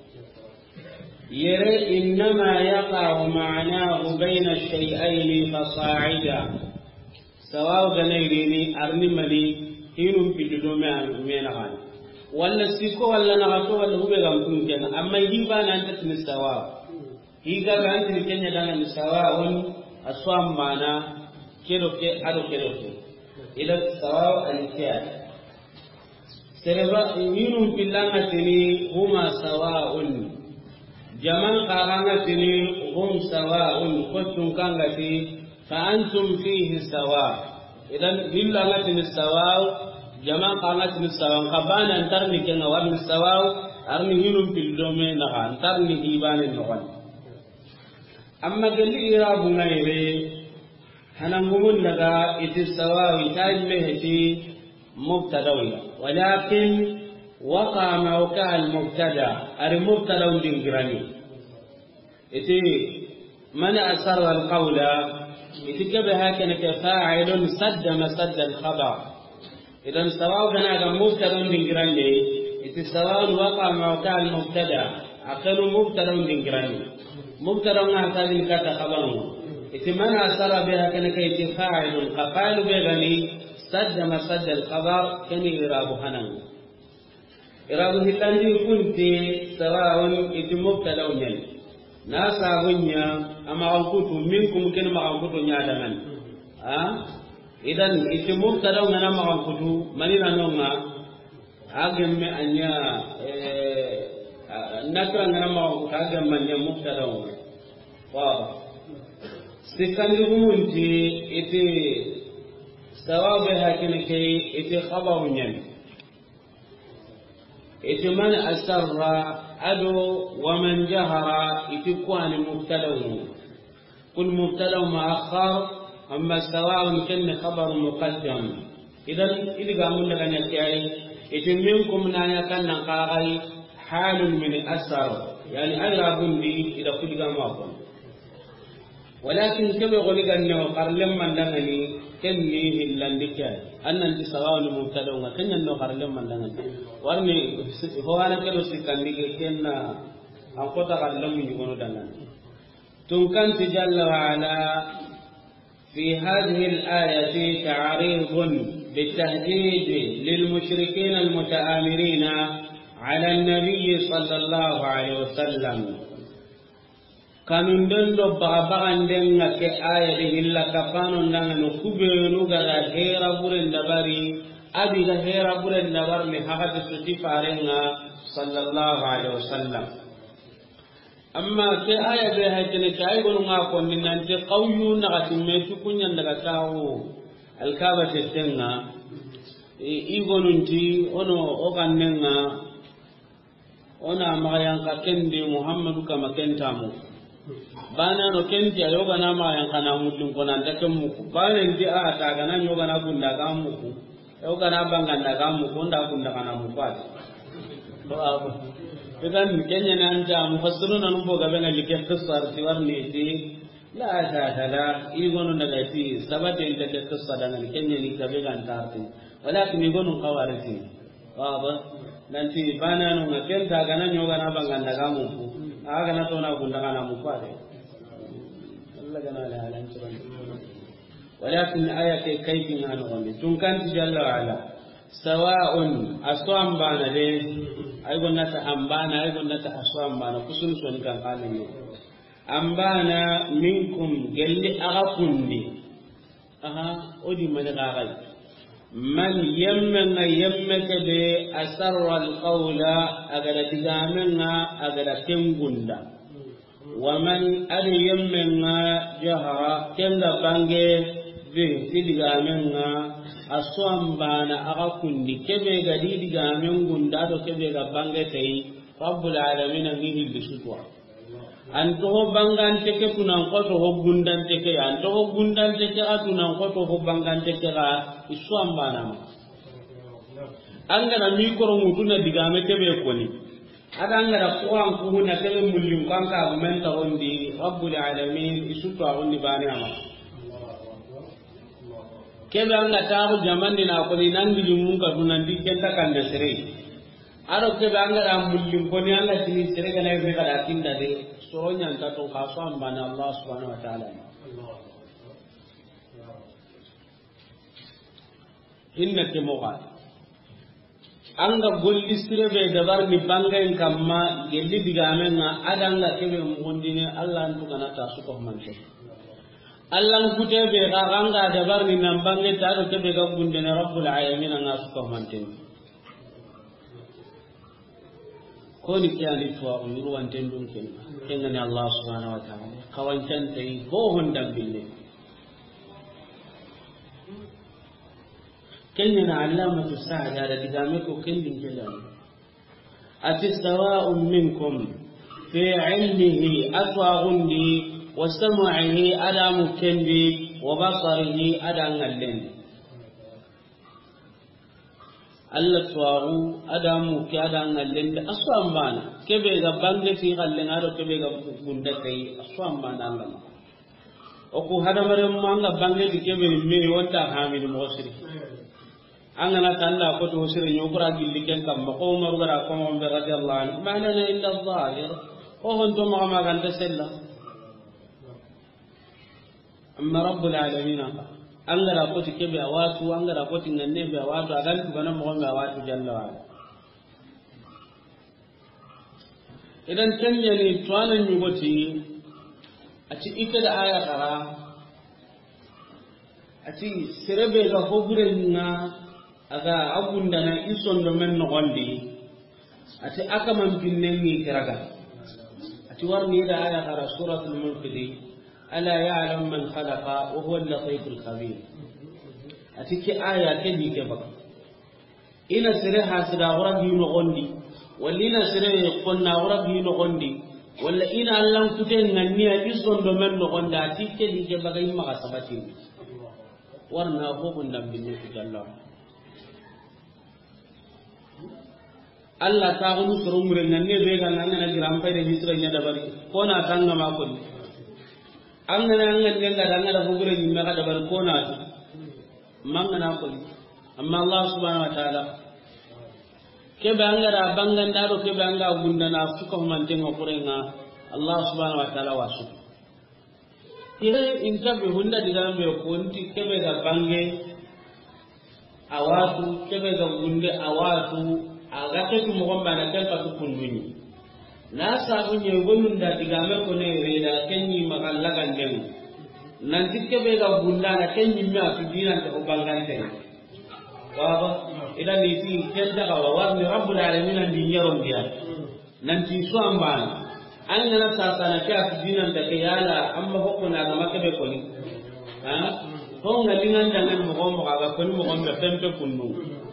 S2: يرى إنما يقع معناه بين الشيئين فصاعدا سواء غنيريني أرنملي هينم في الدومين من غان ولا سيكو ولا نغطو ولا هو بغمتون كنا أما يجيبان أنت تنستواء يجب أن تكون لنا سواء أسوام معنا كيلو كي أدو كيلو كي إذا سواء الكيان سربا ينون في اللغتني هما سواء جمان قرانتني هم سواء كنتم كانتي فأنتم فيه سواء إذا اللغتني السواء جمان قرانتني السواء قبانا انترني كنا ورن السواء أرني ينون في الدومين انترني هيبان النغن أما قال لي إرابنا إليه هنقول لك إتسواء تاجمهتي مبتدوية ولكن وقع موقع المبتدا المبتدا دينغراني إتي من أسر القول إتي كبها كان كفاعل سد مسد الخبر إذا سواء كان مبتدا دينغراني إتي سواء وقع موقع المبتدا أقل مبتدا دينغراني مبتدا هذا كذا خبر إتي من أسر بها كان كفاعل قفال بغني سد مسد الخبر كان إراب حنان إراب هلندي كنت سواء إتي مبتدا ونيل ناسا غنيا أما أنكتو منكم كن ما أنكتو نيادمان أه إذن إتي مبتدا ونيل ما أنكتو منينا نوما أجمع أنيا نكرا نيل ما أنكتو أجمع أنيا مبتدا ونيل واضح سكندي كنتي إتي سواء بها كنكي إتي خبر ين إتي من أسر أدو ومن جهر إتي كوان مبتلو كل مبتلو مؤخر أما سواء كن خبر مقدم إذا إذا قاموا لك نكاي إتي منكم نايا كان قاغي حال من أسر يعني أجرى بندي إذا كل قاموا ولكن كما يقول لك أنه قرلم من دغني كني هلاندك أن أنت سواء المبتدا وكن أنه قرلم من دغني ورني هو أنا كلو سكندي كنا أنقطع قرلم من يكونوا دغني تنكن جل وعلا في هذه الآية تعريض بالتهديد للمشركين المتآمرين على النبي صلى الله عليه وسلم kanun den do baga den ngake aya de hilla kafano ndanga no kubenu ga hera buren dabari abi ga hera buren dabar me hagati suti farenga sallallahu alaihi wasallam amma ke aya be haytene kay gonu nga ko ninante qawyu nagati metu kunya daga tawo alkaba tetenga i gonunti ono o kannenga ona magayan ka kende muhammadu kama kentamu bana no kenti ayoga na ma yang kana mudun konan take muku bana ndi a ta kana nyoga na bunda ka muku yoga na banga na ka muku nda bunda kana mupat to abu idan kenya na anja mufassiruna numbo ga benga like qissar tiwarni ti la ta dala igono daga ti sabate ita ke qissa daga kenya ni ka bega antarti walakin igono qawariti baba nanti bana no ngakenta kana nyoga na banga na ka muku aga na to na bunda kana mupat ولكن آية كيف نغني تنكن جل وعلا سواء أصوام بانا ليه أيضا نتا أمبانا أيضا نتا أصوام بانا كسن سون كان قالني أمبانا منكم قل أغفن لي أها أدي من غاغي من يمن يمك بأسر القول أغلا تجامنا أغلا تنقندا ومن أدي يمنا جهرا كم بانجي به تدغامنا أصوم بانا أغاكن كبه غدي دغامن غندادو كبه بانجي تي رب العالمين غيه بسطوا أنتو بانغان تكي كنان قطو هو غندان تكي أنتو هو غندان تكي أتنان قطو هو بانغان تكي إصوم بانا أنغنا ميكرو متونا دغامي كبه كوني adanga da qur'an ko na tele mullim kan ka men ta wondi rabbul alamin isuto wondi bani ama kebe anga taru jaman dina ko ni nangi mun ka dunan di kenta kan de sere aro kebe anga da mullim ko ni Allah tini sere ga nay be kada tinda de soronya ta to khasam bana Allah subhanahu wa ta'ala inna ke moga anga golli sirebe dabar ni bangain kamma gelli digamenga adanga kebe mundine Allah antu kana ta su ko manche Allah kute be ga ganga da barni nan bange ta do kebe ga gunde ne rabbul alamin an asuka manten ko ni kiyani to a yuru wanten dun ken kenani Allah subhanahu wa ta'ala kawancan tai ko honda bille kenna allamatu sa'ada da digame ko kendin kelan ati sawa'un minkum fi ilmihi atwaghundi وسمعه أدا مكندي وبصره أدا نلين الله تواغو أدا مك أدا نلين أسوام بانا كبيغا بانغتي غلين أدو كبيغا بندتي أسوام بانا الله أكو هذا مريم مانغا بانغتي كبيغا ميري وانتا حامل موسري أنا تالا كنت وسري يوبرا جلكن كم مقوم رغرا قوم رضي الله عنه ما لنا إلا الظاهر وهو انتم ما كان تسلا amma rabbul alamin an gara ko tike be awatu an gara ko tinanne be awatu adan ku bana mo ga awatu jalla wa idan tanya ne tuanan yugoti a ci ita da aya kara a ci sirebe ga hoburen na aga abunda na ison do men no gondi a ci aka man pinnen ni kiraga a ci warni da aya kara suratul mulk di ألا يعلم من خلق وهو اللطيف الخبير أتيك آية كذي كبر إن سرها سرا وربي نغندي ولينا سرها قلنا وربي نغندي ولا إن الله كتير ننيا يسون بمن نغندي أتيك كذي كبر إما غصبتين ورنا هو النبي نجلا الله تعالى نسرم رنا نبيعنا نحن نجرام في الهجرة ندبر كونا تانغ ما كل angana angana ngada angana bugure ni maka dabar kona mangana ko amma Allah subhanahu wa ta'ala ke bangara banganda do ke banga gundana suka mante ngokurenga Allah subhanahu wa ta'ala wasu ire inta be hunda diga me ko nti ke be ga bange awatu ke be ga gunde awatu aga ke mo gomba na kan ka kunduni na sabu nye gonun da digame ko ne reda kenyi magalla ganden nan dikke be ga bulla na kenyi mi afi dinan to bangante baba idan ni ti kenda ga wa ni rabbul alamin an dinyaron dia nan ti so amban an na sa sana ka afi dinan da kayala amma hokko na ga makabe ko ni ha ko ngalingan dangan mo ko mo ga ko ni mo ko be tempe kunnu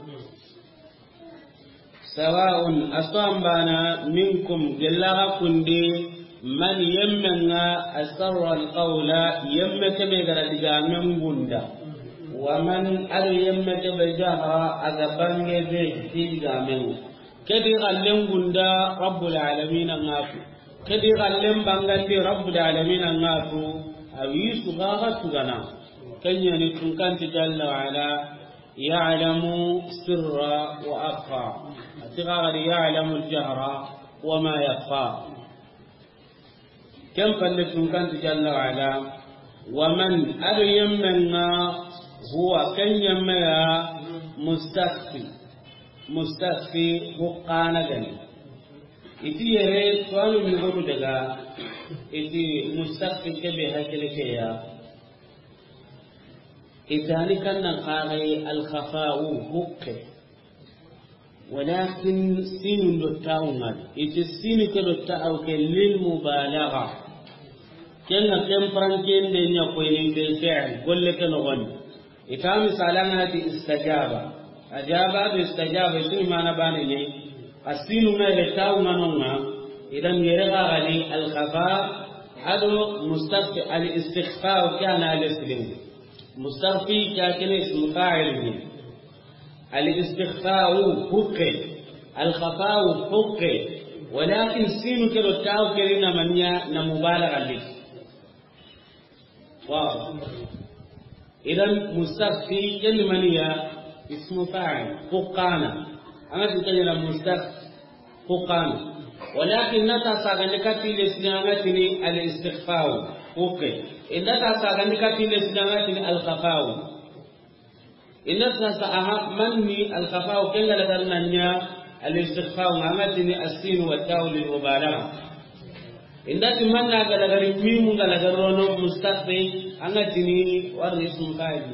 S2: سواء أصابنا منكم جلغا كندي من يمنا أسر القول يمك بغير دجامن غندا ومن أر يمك بجهر أذبان يزيد دجامن كدي غلن غندا رب العالمين غافو كدي غلن بانغندي رب العالمين غافو أوي سغاغا تغنا كنيا نتنكن جل وعلا يعلم سر وأخفى أتغار يعلم الجهر وما يخفى كم فلتم كانت جل وعلا ومن أدو يمنا هو كن يمنا مستخفي مستخفي حقانا جني إتي يريد سؤال من قبل دقا إتي مستخفي كبه هكذا إتاني كان نقاغي الخفاء حقه ولكن سين دوتاونا إتي سين كدوتاو للمبالغة كنا كم فرانكين دنيا كوينين بالفعل قل لك نغني إتامي سالان هذه استجابة أجابة باستجابة سين ما نباني السين دوتاونا نونا إذا يرغى علي الخفاء هذا مستخفي الاستخفاء كان على السلم مستخفي كان اسم فاعل الاستخفاء حقه الخفاء حقه ولكن سين كده تاو كرينا منيا نمبالغ عليه واو اذا مستخفي كلمه اسم فاعل حقانا انا تكلم مستخفي حقانا ولكن نتا ساغنكتي لسنامتني الاستخفاء حقه إن نتا ساغنكتي لسنامتني الخفاء إن نتا مني الخفاء كلا لدرنا الاستخفاء عمتني السين والتاء للمبالغة إن نتا مننا غلغري ميم غلغرونو مستخفي angatini warri ismu fa'il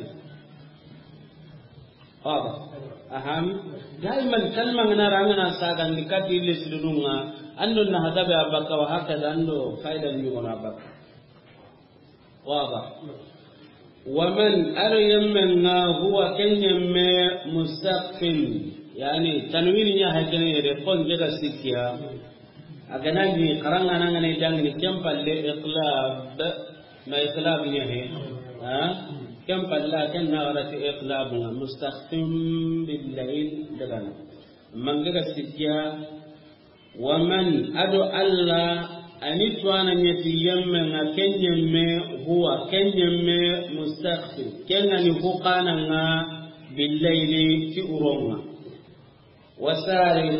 S2: واضح أهم دائما كلمة نرى ساقا نكتي لسلونا أنه نهدى بأبك وهكذا أنه فائدة يكون أبك واضح ومن أريمنا هو كنيم مستقفل يعني تنوين يهجني يقول جدا سيكيا أغناني قرانا نغني جاني كم فالي إقلاب ما إقلاب يهي ها كم فلا كان نغرة إقلابنا مستخفم بالليل دغنا من غير سيكيا ومن أدو الله أنيتوانا يتيمنا كنيم هو كنيم مستخفم كنني فوقانا بالليل في أروما وسارق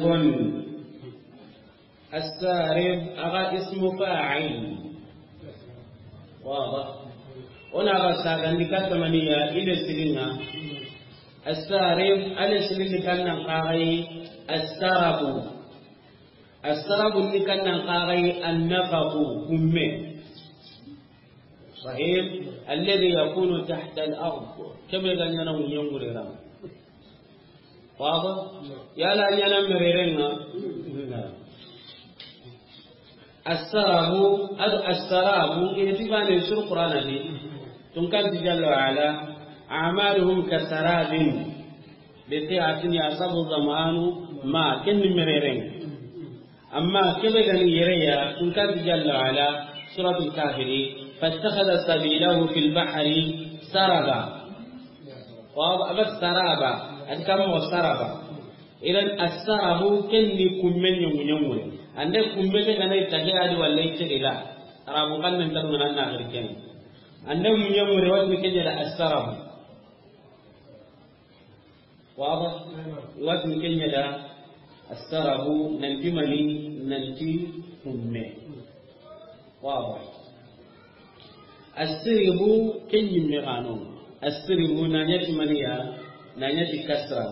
S2: السارق أغا اسم فاعل واضح ona ga sagan dikata maniya ile silinga as-sarib ale silin kannan qarai as-sarabu as-sarabu kannan qarai an-nafaqu kumme sahih alladhi yakunu tahta al-ard kama ganana yungurira waba yala yana mererenga as-sarabu adu as-sarabu itibani sur qur'ana ni تنكر جل وعلا أعمالهم كسراب بقيعة يصب الظمآن ما كن مريرين أما كبغني يريا تنكر جل وعلا سورة الكافر فاتخذ سبيله في البحر سربا وأبت سرابا أتكلم وسربا إذن السرب كن كمن يوم يوم عندك كمن كان يتجاهل ولا يتجاهل رابو كان من تنون الناخر كن أنهم يوم رواد مكنجة السرب واضح رواد مكنجة السرب ننتي ملي ننتي همي واضح السرب كنجي مغانون السرب نانيتي مليا نانيتي كسرة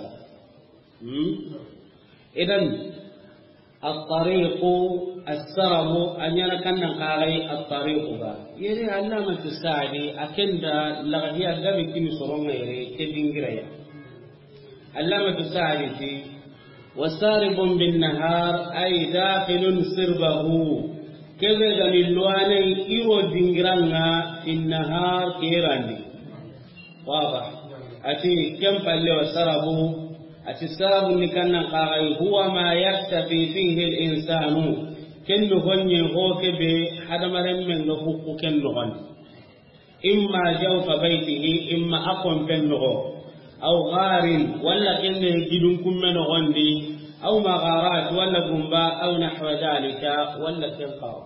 S2: إذن الطريق السرب أن يكون قاري الطريق با يري علامة السعدي أكند لغيا غبي كني سرون يري كدينغريا علامة السعدي وسارب بالنهار أي داخل سربه كذا جميلواني إيرو دينغرانا في النهار كيراندي واضح أتي كم فلو سربه السراب اللي كان قاعي هو ما يختفي فيه الإنسان كنه هني هو كبي هذا مرن من نفوق كنه هن إما جوف بيته إما أقوم كنه أو غار ولا كنه جدكم من غندي أو مغارات ولا جنبا أو نحو ذلك ولا كنقار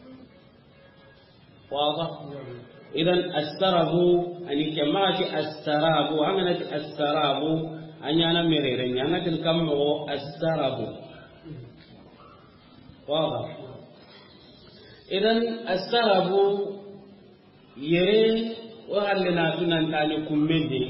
S2: واضح إذن السراب أني كماشي السراب وعملت السراب أنيانا مريرين أنا تلكمه السرب واضح إذن السرب يري وهلنا تنتاني كمدي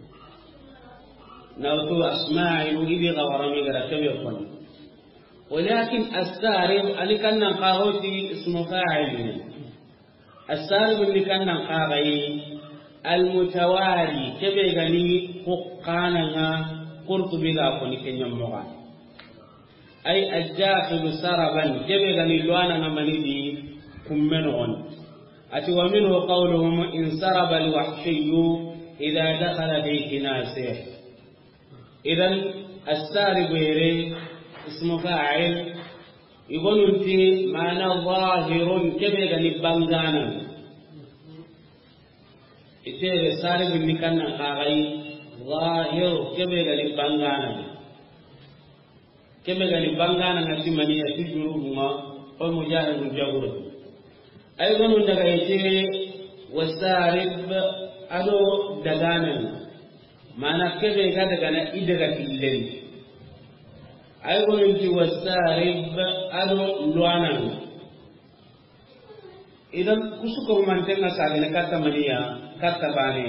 S2: نوتو أسماعي وإذي غورمي غير كبيركم ولكن السارب اللي كان قاوتي اسم فاعل السارب اللي كان قاوي المتوالي كبيغني فقانا قرطبي لا كوني كنيموغا أي الجاخل سربا كبيغني لوانا منيدي كمنون أتي ومنه قولهم إن سرب الوحشي إذا دخل في كناسه إذن السارب يري اسم فاعل يقول انت معنى ظاهر كبيغني بانغانا إتى سارب نكنا قاعي ظاهر كبر لبانغانا كبر لبانغانا نسمانية تجربهما ومجاهد الجبر أيضا نقايته والسارب أدو دغانا معنى كبر كدغانا إدغا في الليل أيضا انت والسارب أدو لوانا إذا كسوكو مانتنا سالنا كاتا مليا كاتا باني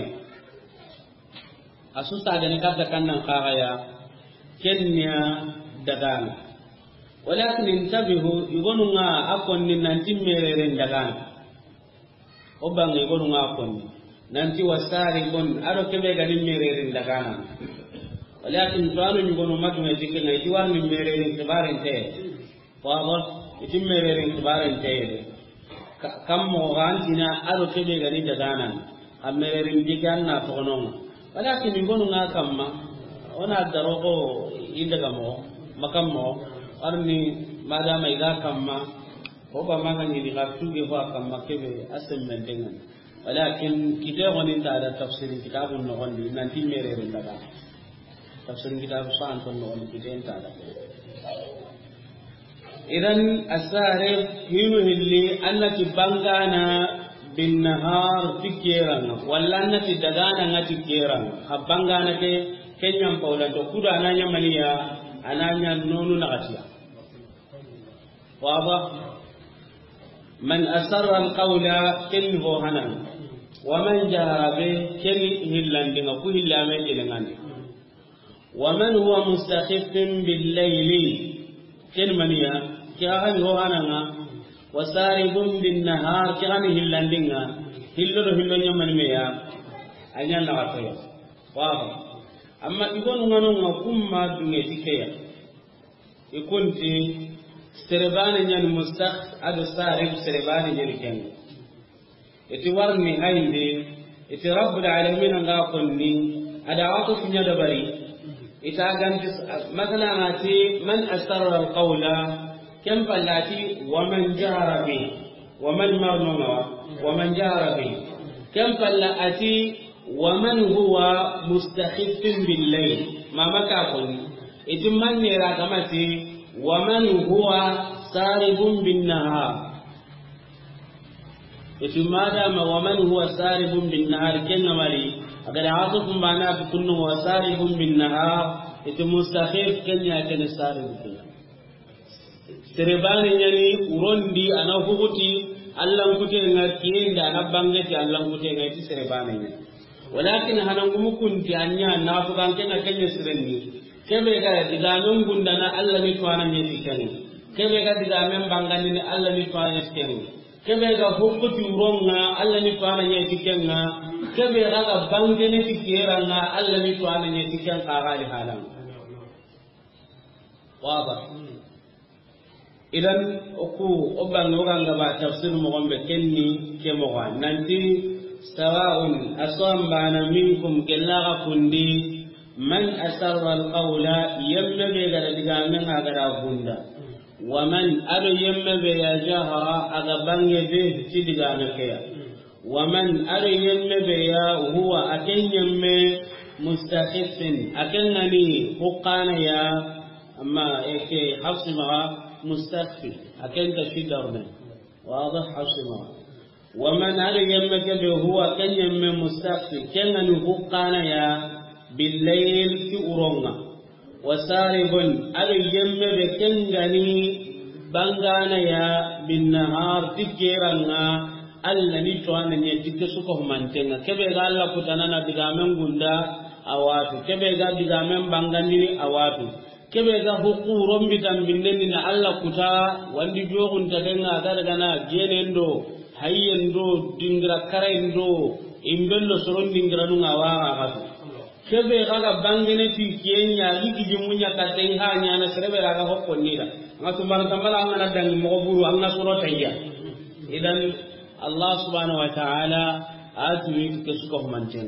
S2: أسو سالنا كاتا كانا قاغيا كنيا دغانا ولكن انتبهوا يقولون أكون ننتي ميرين دغانا وبان يقولون أكون nanti wasaribun ado kebe ga nimmererin dagana walakin tanu nyugono matu ne dikenga ti war nimmererin tibarin te waba itimmererin tibarin te kam mo gantina ado kebe ga ni dagana ammererin dikanna to non walakin nyugono nga kamma ona darogo indaga mo makammo arni madama iga kamma ko ba magani ni ga tuge ko kamma kebe asemmen dengan walakin kita gonin ta da tafsirin kitabun no gondi nan timere ren daga tafsirin kitab sa'an ton no gondi kiten ta da idan asare hinu hilli annati bangana bin nahar fikiran walla annati dagana ngati kiran habangana ke kenyam paula to kuda ananya maliya ananya nonu nagatia waba man asarra alqawla kinhu hanan ومن جهر به كل هلاندين كل هلامه جلنان ومن هو مستخف بالليل كلمنيا كان هو انا وسارب بالنهار كان هلاندين هلو هلو من ميا انيا نغاتيا واو اما يكون غنو كما دنيتي كيا يكون تي سربان نيان مستخ ادو سارب سربان جلكن iti warni hainde iti rabbul alamin nga konni ada watu kunya dabari ita ganti mathala ngati man asarra alqawla kam fallati wa man jahara bi wa man marnuna wa man jahara bi kam fallati wa man huwa mustakhiffin bil layl ma maka konni iti man ne ra kamati wa man huwa saribun bin nahar iti madama waman huwa saribun bin nahar kenna mari agar atukum bana kunnu wa saribun bin nahar iti mustakhif kenya ken saribun terebani yani urondi ana hubuti allan kute ngakiyenda na bangeti allan kute ngati terebani ni walakin hanan gumukunti anya na to kan kenna kenya sirenni kebe ga diganon gundana allah ni to anan yeti kenni kebe ga digamen bangani ni allah ni to anan kenni kebe ga hokkuti uronga alla ni to ana nyeti kenga kebe ga bangene tikera nga alla ni to ana nyeti ken qagali halam waba idan oku oban oganga ba tafsir mo gombe kenni ke mo ga nanti sawa'un asamba minkum kellaga kundi man asarra alqawla yamma be ga diga men ga da gunda ومن أرى يم بيا جهرا أغبان يبيه تدقى نكيا ومن أرى يم بيا هو أكن يم مستخف أكنني فقانا يا أما إكي حفظ مغا مستخف أكن تشدرنا واضح حفظ مغا ومن أرى يم بيا هو أكن يم مستخف كنني فقانا يا بالليل في أرونا wasaribun ado yemme be kengani bangana ya bin nahar tikiranga alla ni to ananye tikke suko mantenga kebe ga alla kutanana digamen gunda awatu kebe ga digamen bangani awatu kebe ga hukurom bitan bindenni na alla kuta wandi jogun tadenga daga na jenendo hayendo dingra karendo imbello soron dingra nunga waga gasu kebe gaga bangene ti kenya ligi jimunya kateng hanya na serebe raga hokko nida ngatu mar tambala ngana dangi mo buru amna suro tayya idan Allah subhanahu wa ta'ala atu yike suko manten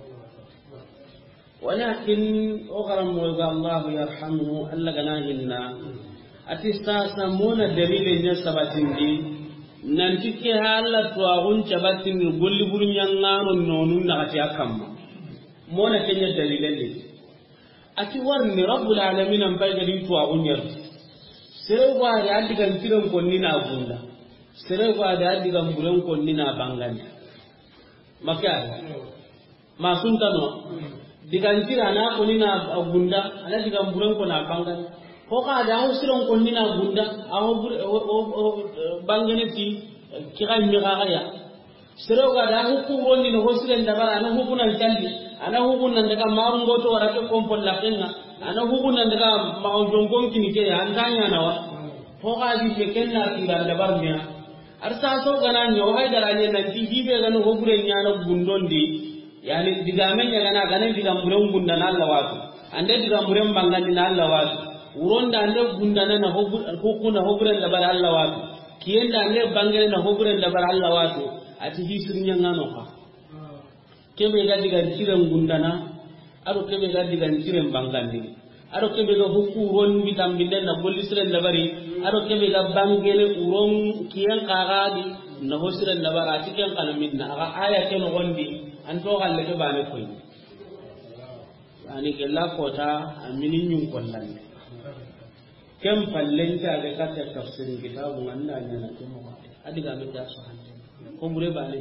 S2: walakin ogaram mo Allah yarhamu alla gana hinna atista samuna dalilin ya sabatindi nan tike halatu agun cabatin golli buru nyangano nonu na ati akamma mona kenya dalilan ne ati warni rabbul alamin an bai gari to a unyar sere wa ya digan tiran konni na gunda sere wa da digan buran konni na bangan maka ma sun tano digan tira na konni na gunda ala digan buran konna bangan ko ka da hausiran konni na gunda a bangane ti kiran mi ga ya sere wa da hukumoni no hosiren da bara na hukunan talli ana hukunan daga marun goto warake kompol la kenga ana hukunan daga ma jongon kini ke andanya nawa ko ga di pekenna ti da barnya arsa so gana nyo hay daranye nanti hibe ganu hobure nyana gundondi yani digamen nyana gana digamburen gundana Allah watu ande digamburen bangani na Allah watu uronda ande gundana na hobure hukuna hobure da bar Allah watu kiyenda ande bangale na hobure da bar Allah watu ati hisrinya ngano ka kebe ga digan ciren gundana aro kebe ga digan ciren bangandi aro kebe ga hukuron bitambinde na bolisren da bari aro kebe ga bangele uron kiyan qagadi na hosren da bara tiken kana minna aga aya ken gondi an to galle ke bane koy ani kella kota amini nyum kollan kem pallen ta ga kata tafsirin kitabu nganda nyana to mo adiga be da so hande ko mure bane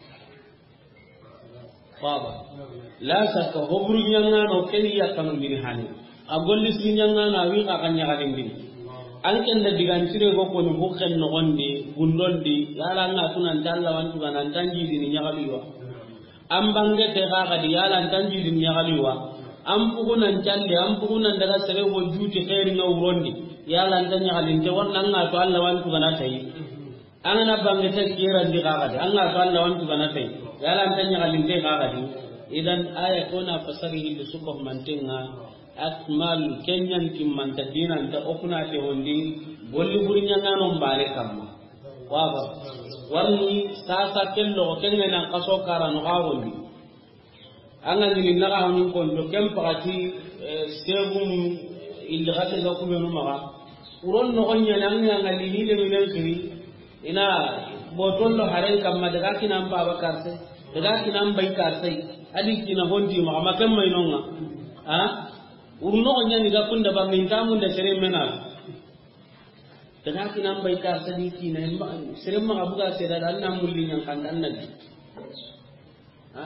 S2: baba la saka hobru nyanga no keliya kanu min hani agolli sinyanga na wi ka kanya gadin bin an ken da digan tire go ko no bukken no gondi gundondi yala nga tunan dalla wan tugan an tanji din nyagaliwa am bange te ga ga di yala tanji din nyagaliwa am pugunan challe am pugunan daga sere wo juti khairi no urondi yala tan nyagalin te wannan nga to Allah wan tugan atai an na bange te kira di ga ga di an nga to Allah wan tugan atai yala tan nyagalin te ga ga di idan aya kona fasari hindu suko mantenga akmal kenyan timman tadinan ta okuna te hondi bolli burinya ngano mbare kamma waba warni sasa kello kenga nan kaso karano gawondi anga ni naga hanin kon do kem pakati segum illa gate ga kubenu maga uron no gonya nan nga li hile minen kiri ina botollo haren kamma daga kinan baba karse daga kinan bai karse adi kina hondi maga makam mai nonga ha urno onya ni ga kunda ba min tamun da sere mena daga kinan bai ka sadi kina sere ma abuga sere da nan mulli nyan kan dan nan ha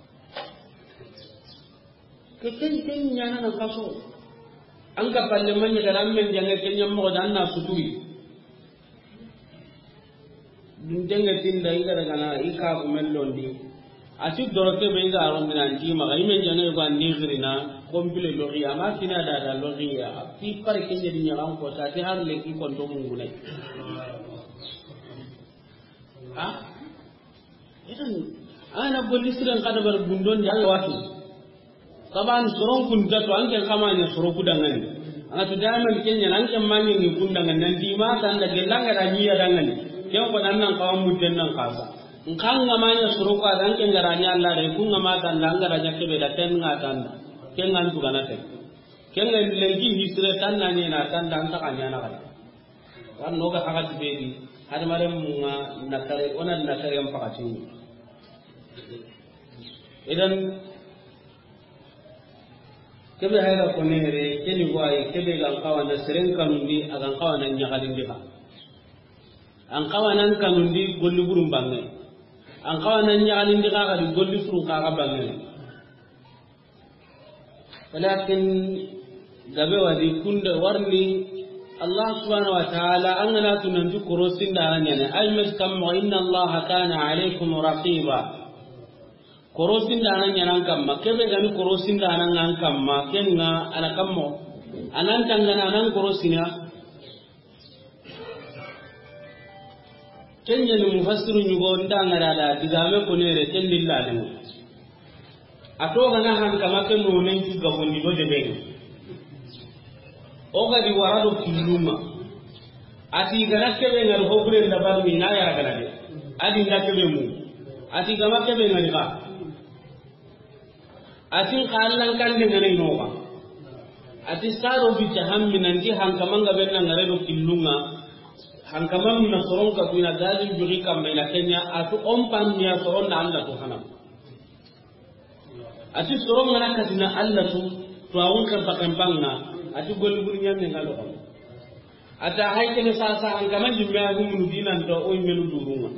S2: ke ken ken nyana na kaso an ka palle man ya garan men jange ken nyam mo dan na sutui dun jange tin da igara kana ika ku mellondi ati doroke be ga ron nan ti ma ga imen jane ko andi girina kompile lori ama kina da da lori ya ti pare kenye dinya ran ko ta ti har le ki kon do mungu ne ha idan ana bolisran kada bar bundon ya wato taban soron kun da to an ke kama ne soro kudangan ana to daman kenya nan kan mani ni kundangan nan di ma kan da gelanga da niya dangan ke ko nan nan kawam mudden nan kasa kan ngamanya soro ka dan ken garanya Allah da kun ngama dan dan garanya ke be da ten ngatan ken ngan tu ganate ken ngan lengi hisre tan na ni na tan dan ta kanya na kada wan no ga hagat be di hada mare munga nakare onan nakare am pakati idan kebe hayra ko nere keni wai kebe gal kawana seren kanundi agan kawana nyagalin diba an kawanan kanundi golli burum bangai an kawana nyagalin diga ga golli furu ka ga bangai walakin gabe wadi kunda warni Allah subhanahu wa ta'ala angana tunanju korosin da hanya ay miskam wa inna Allah kana alaykum raqiba korosin da hanya nan kamma kebe gani korosin da nan kamma kenna ana kammo anan tangana nan korosina kenya ni mufassiru nyugo ndangara da digame ko ne re kendilla ne atoga na han kama ke no nen ki gabondi do de be o ga di warado kiluma ati gara ke be ngal hobure da bar mi na ya gara de adi nda ke be mu ati gama ke be ngal ka ati kallan kan de ngare no ba ati saro bi jahammi nan di han kama ga be na ngare do kilunga han kama na soron ka kuina dadi juri kam be na kenya atu on pam ya soron da Allah to hanam ati soron ngana kadina Allah tu to awun kan pakan bangna ati golli buri nyamme ngalo on ata hayke ne sa sa an kaman jimbe a gumu dinan to o melu duruma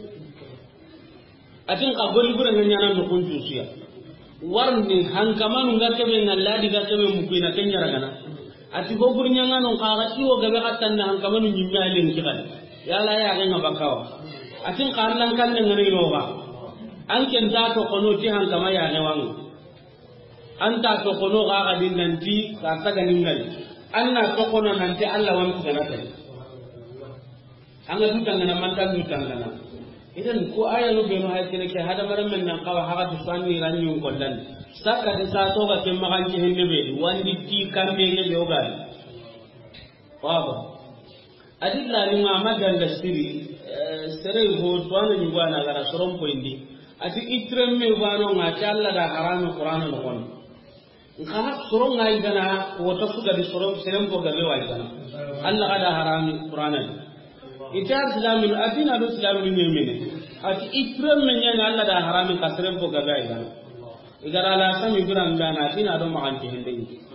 S2: atin ka golli buri nyana no kun jusiya warni han kaman ngake be ngalladi ga kebe mu kuina kenya ragana ati go buri nyanga no ka ga tiwo gabe katan na han kaman nyimbe alen kiran yala ya ga ngabakawa atin karlan kan ne ngani no ba an ken ta to kono ti han kama ya ne wangu anta to kono ga ga din nanti ka ta ga ningal anna to kono nanti Allah wan ku ganata anga dutangana mantan dutangana idan ko aya no be no haykene ke hada maram men nan qawa haga to sanni ranyu kollan saka de sa to ga temma kan ci hende be wandi ti kambe le be ogal baba adilla ni ma magal da siri sere ho to an ni gwana gara sorom ko indi ati itrem me wano nga challa da haram qur'an no kon ngana sorom ngai gana wo to fuga di sorom serem ko gabe wa gana Allah ada haram qur'an itar islamin adina do islamin ni mene ati itrem me nyana Allah da haram ka serem ko gabe wa gana igara la sami biran gana dina do ma anti hende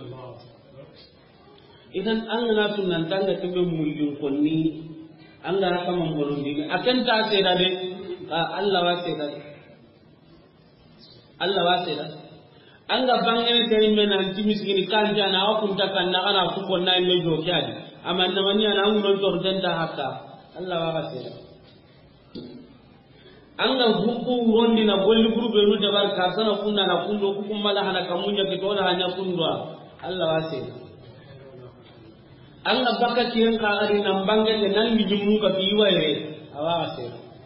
S2: idan an na tunan tanga kebe mulkin konni an ga haka man bulundi akan ta sai da dai Allah wa sai da Allah wa sai da an ga bangene da yin nan timiskini kan jana wa kun ta kan na ana ku ko na me jo kyadi amma na wani ana an mun tor dan da haka Allah wa sai da an ga hubu wondi na golli gurbe nu da bar ka sana kunna na kundo ku kuma la hana kamunya ki to da hanya kundwa Allah wa sai da Allah baka kiyan ka ari nan bangane nan mi jumu ka biwaye awa ase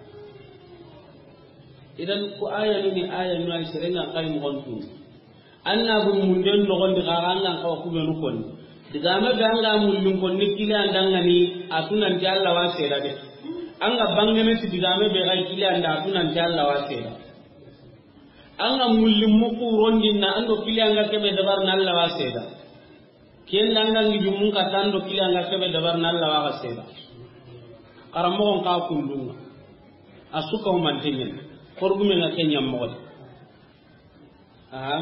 S2: idan ku aya ni aya ni ay serenga kay mo gontu anna bu mun den no gondi garanga ka ku be rukon diga ma ganga mun dum kon ni kila andanga ni atunan ti Allah wa seda de anga bangane ti diga me be ray kila anda atunan ti Allah wa seda anga mulli mu ku rondi na ando kila anga ke be dabar na Allah wa seda ken langa ngi jumun ka tando kilanga kebe dabar na Allah wa seda karamo on ka kundunga asuka o mantenyen korgume na kenya mo aham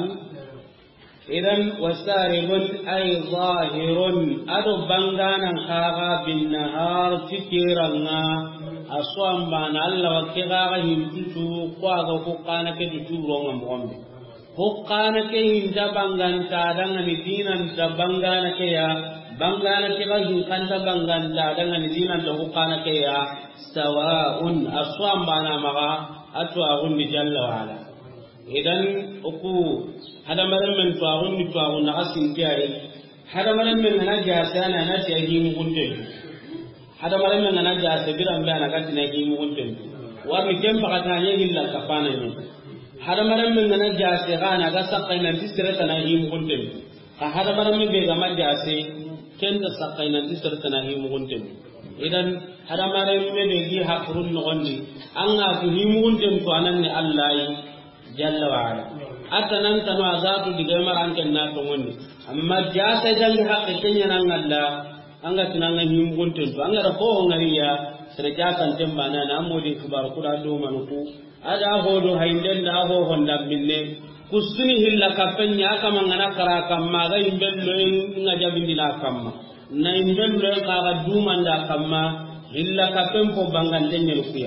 S2: idan wasaribun ay zahirun ado bangana khaga bin nahar tikiranga aswam bana Allah wa kigaga hintu kwa ga ko kana ke du ronga mo hokkana ke hinda banganta danga ni dinan da bangana ke ya bangana ke ga hin kanta banganta danga ni dinan da hokkana ke ya sawaun aswam bana maga atwa gunni jalla wala idan uku hada maran men to gunni to gunna asin tiare hada maran men na jasana na ti yi mu gunde hada maran men na jasa biran bana ga tin yi mu gunde wa mi tempa kata ne hilla kafana ni hada maran men na jase gana ga sakayna tisrata na him gunten ka hada maran men be ga ma jase kenda sakayna tisrata na him gunten idan hada maran men be gi hakrun no gondi anga to him gunten to anan ni Allah jalla wa ala atanan tanu azatu diga maran ken na to gondi amma jase jang hakke kenya nan Allah anga tunanga him gunten to anga ko ngariya sere jasan tembana na modi kubar kuda do manuku ada hodo hainden da ho honda minne kusuni hilla kapenya kama ngana kara kamma ga imbello ngaja bindina kamma na imbello ka ga dumanda kamma hilla kapempo bangande nyel kuya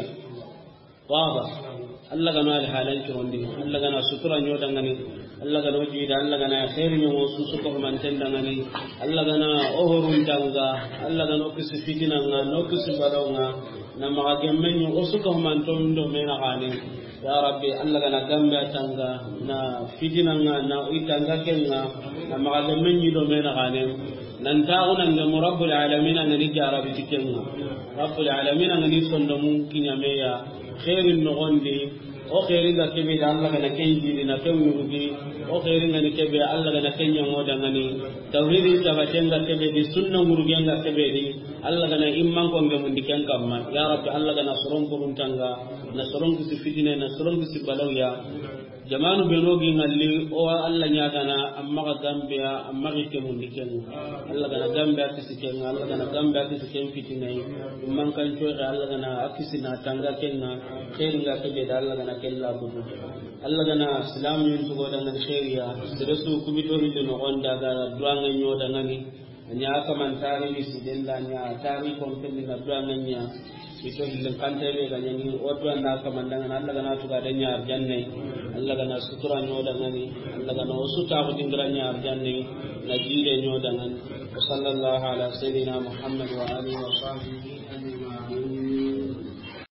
S2: waba Allah gana al halan kirondi Allah gana sutura nyo dangani Allah gana wajida Allah gana khair nyo susu ko man tendangani Allah gana ohorun danga Allah gana okisi fitina nga no kisi baronga na maga gemmenyo osuko man tondo mena gane ya rabbi Allah gana gamba tanga na fitina nga na itanga kenga na maga gemmenyo do mena gane nan tauna ngam rabbul alamin an ni jarabi tikenga rabbul alamin an ni sondo mun kinyameya khairin no gondi o khairin ga kebe da Allah kana kenji na kenwugi o khairin ga kebe Allah kana kenya ngoda ngani tauhidi tabatenga kebe di sunna murugenga kebe di Allah kana imman ko ngam ndiken kamma ya rabbi Allah kana soron ko tanga na soron ku fitina na soron ku balawya jamanu benogi ngalli o Allah nya kana amma ga gambia amma ga ke mun ndiken Allah kana gambia kisiken Allah kana gambia kisiken fitina imman kan to Allah kana akisina tanga kenna khairin ga kebe da Allah kana kella budu Allah gana islam yin to godan khairia darasu kubito hinde no onda ga duanga nyoda ngani nya aka man tarihi sidella nya tarihi kon pelli na duanga nya ito hillen kantebe ga nyani odwa na aka mandanga Allah gana to ga danya arjanne Allah gana sutura nyoda ngani Allah gana usuta ko dingra nya arjanne na jide nyoda ngani sallallahu ala sayidina Muhammad wa alihi wa sahbihi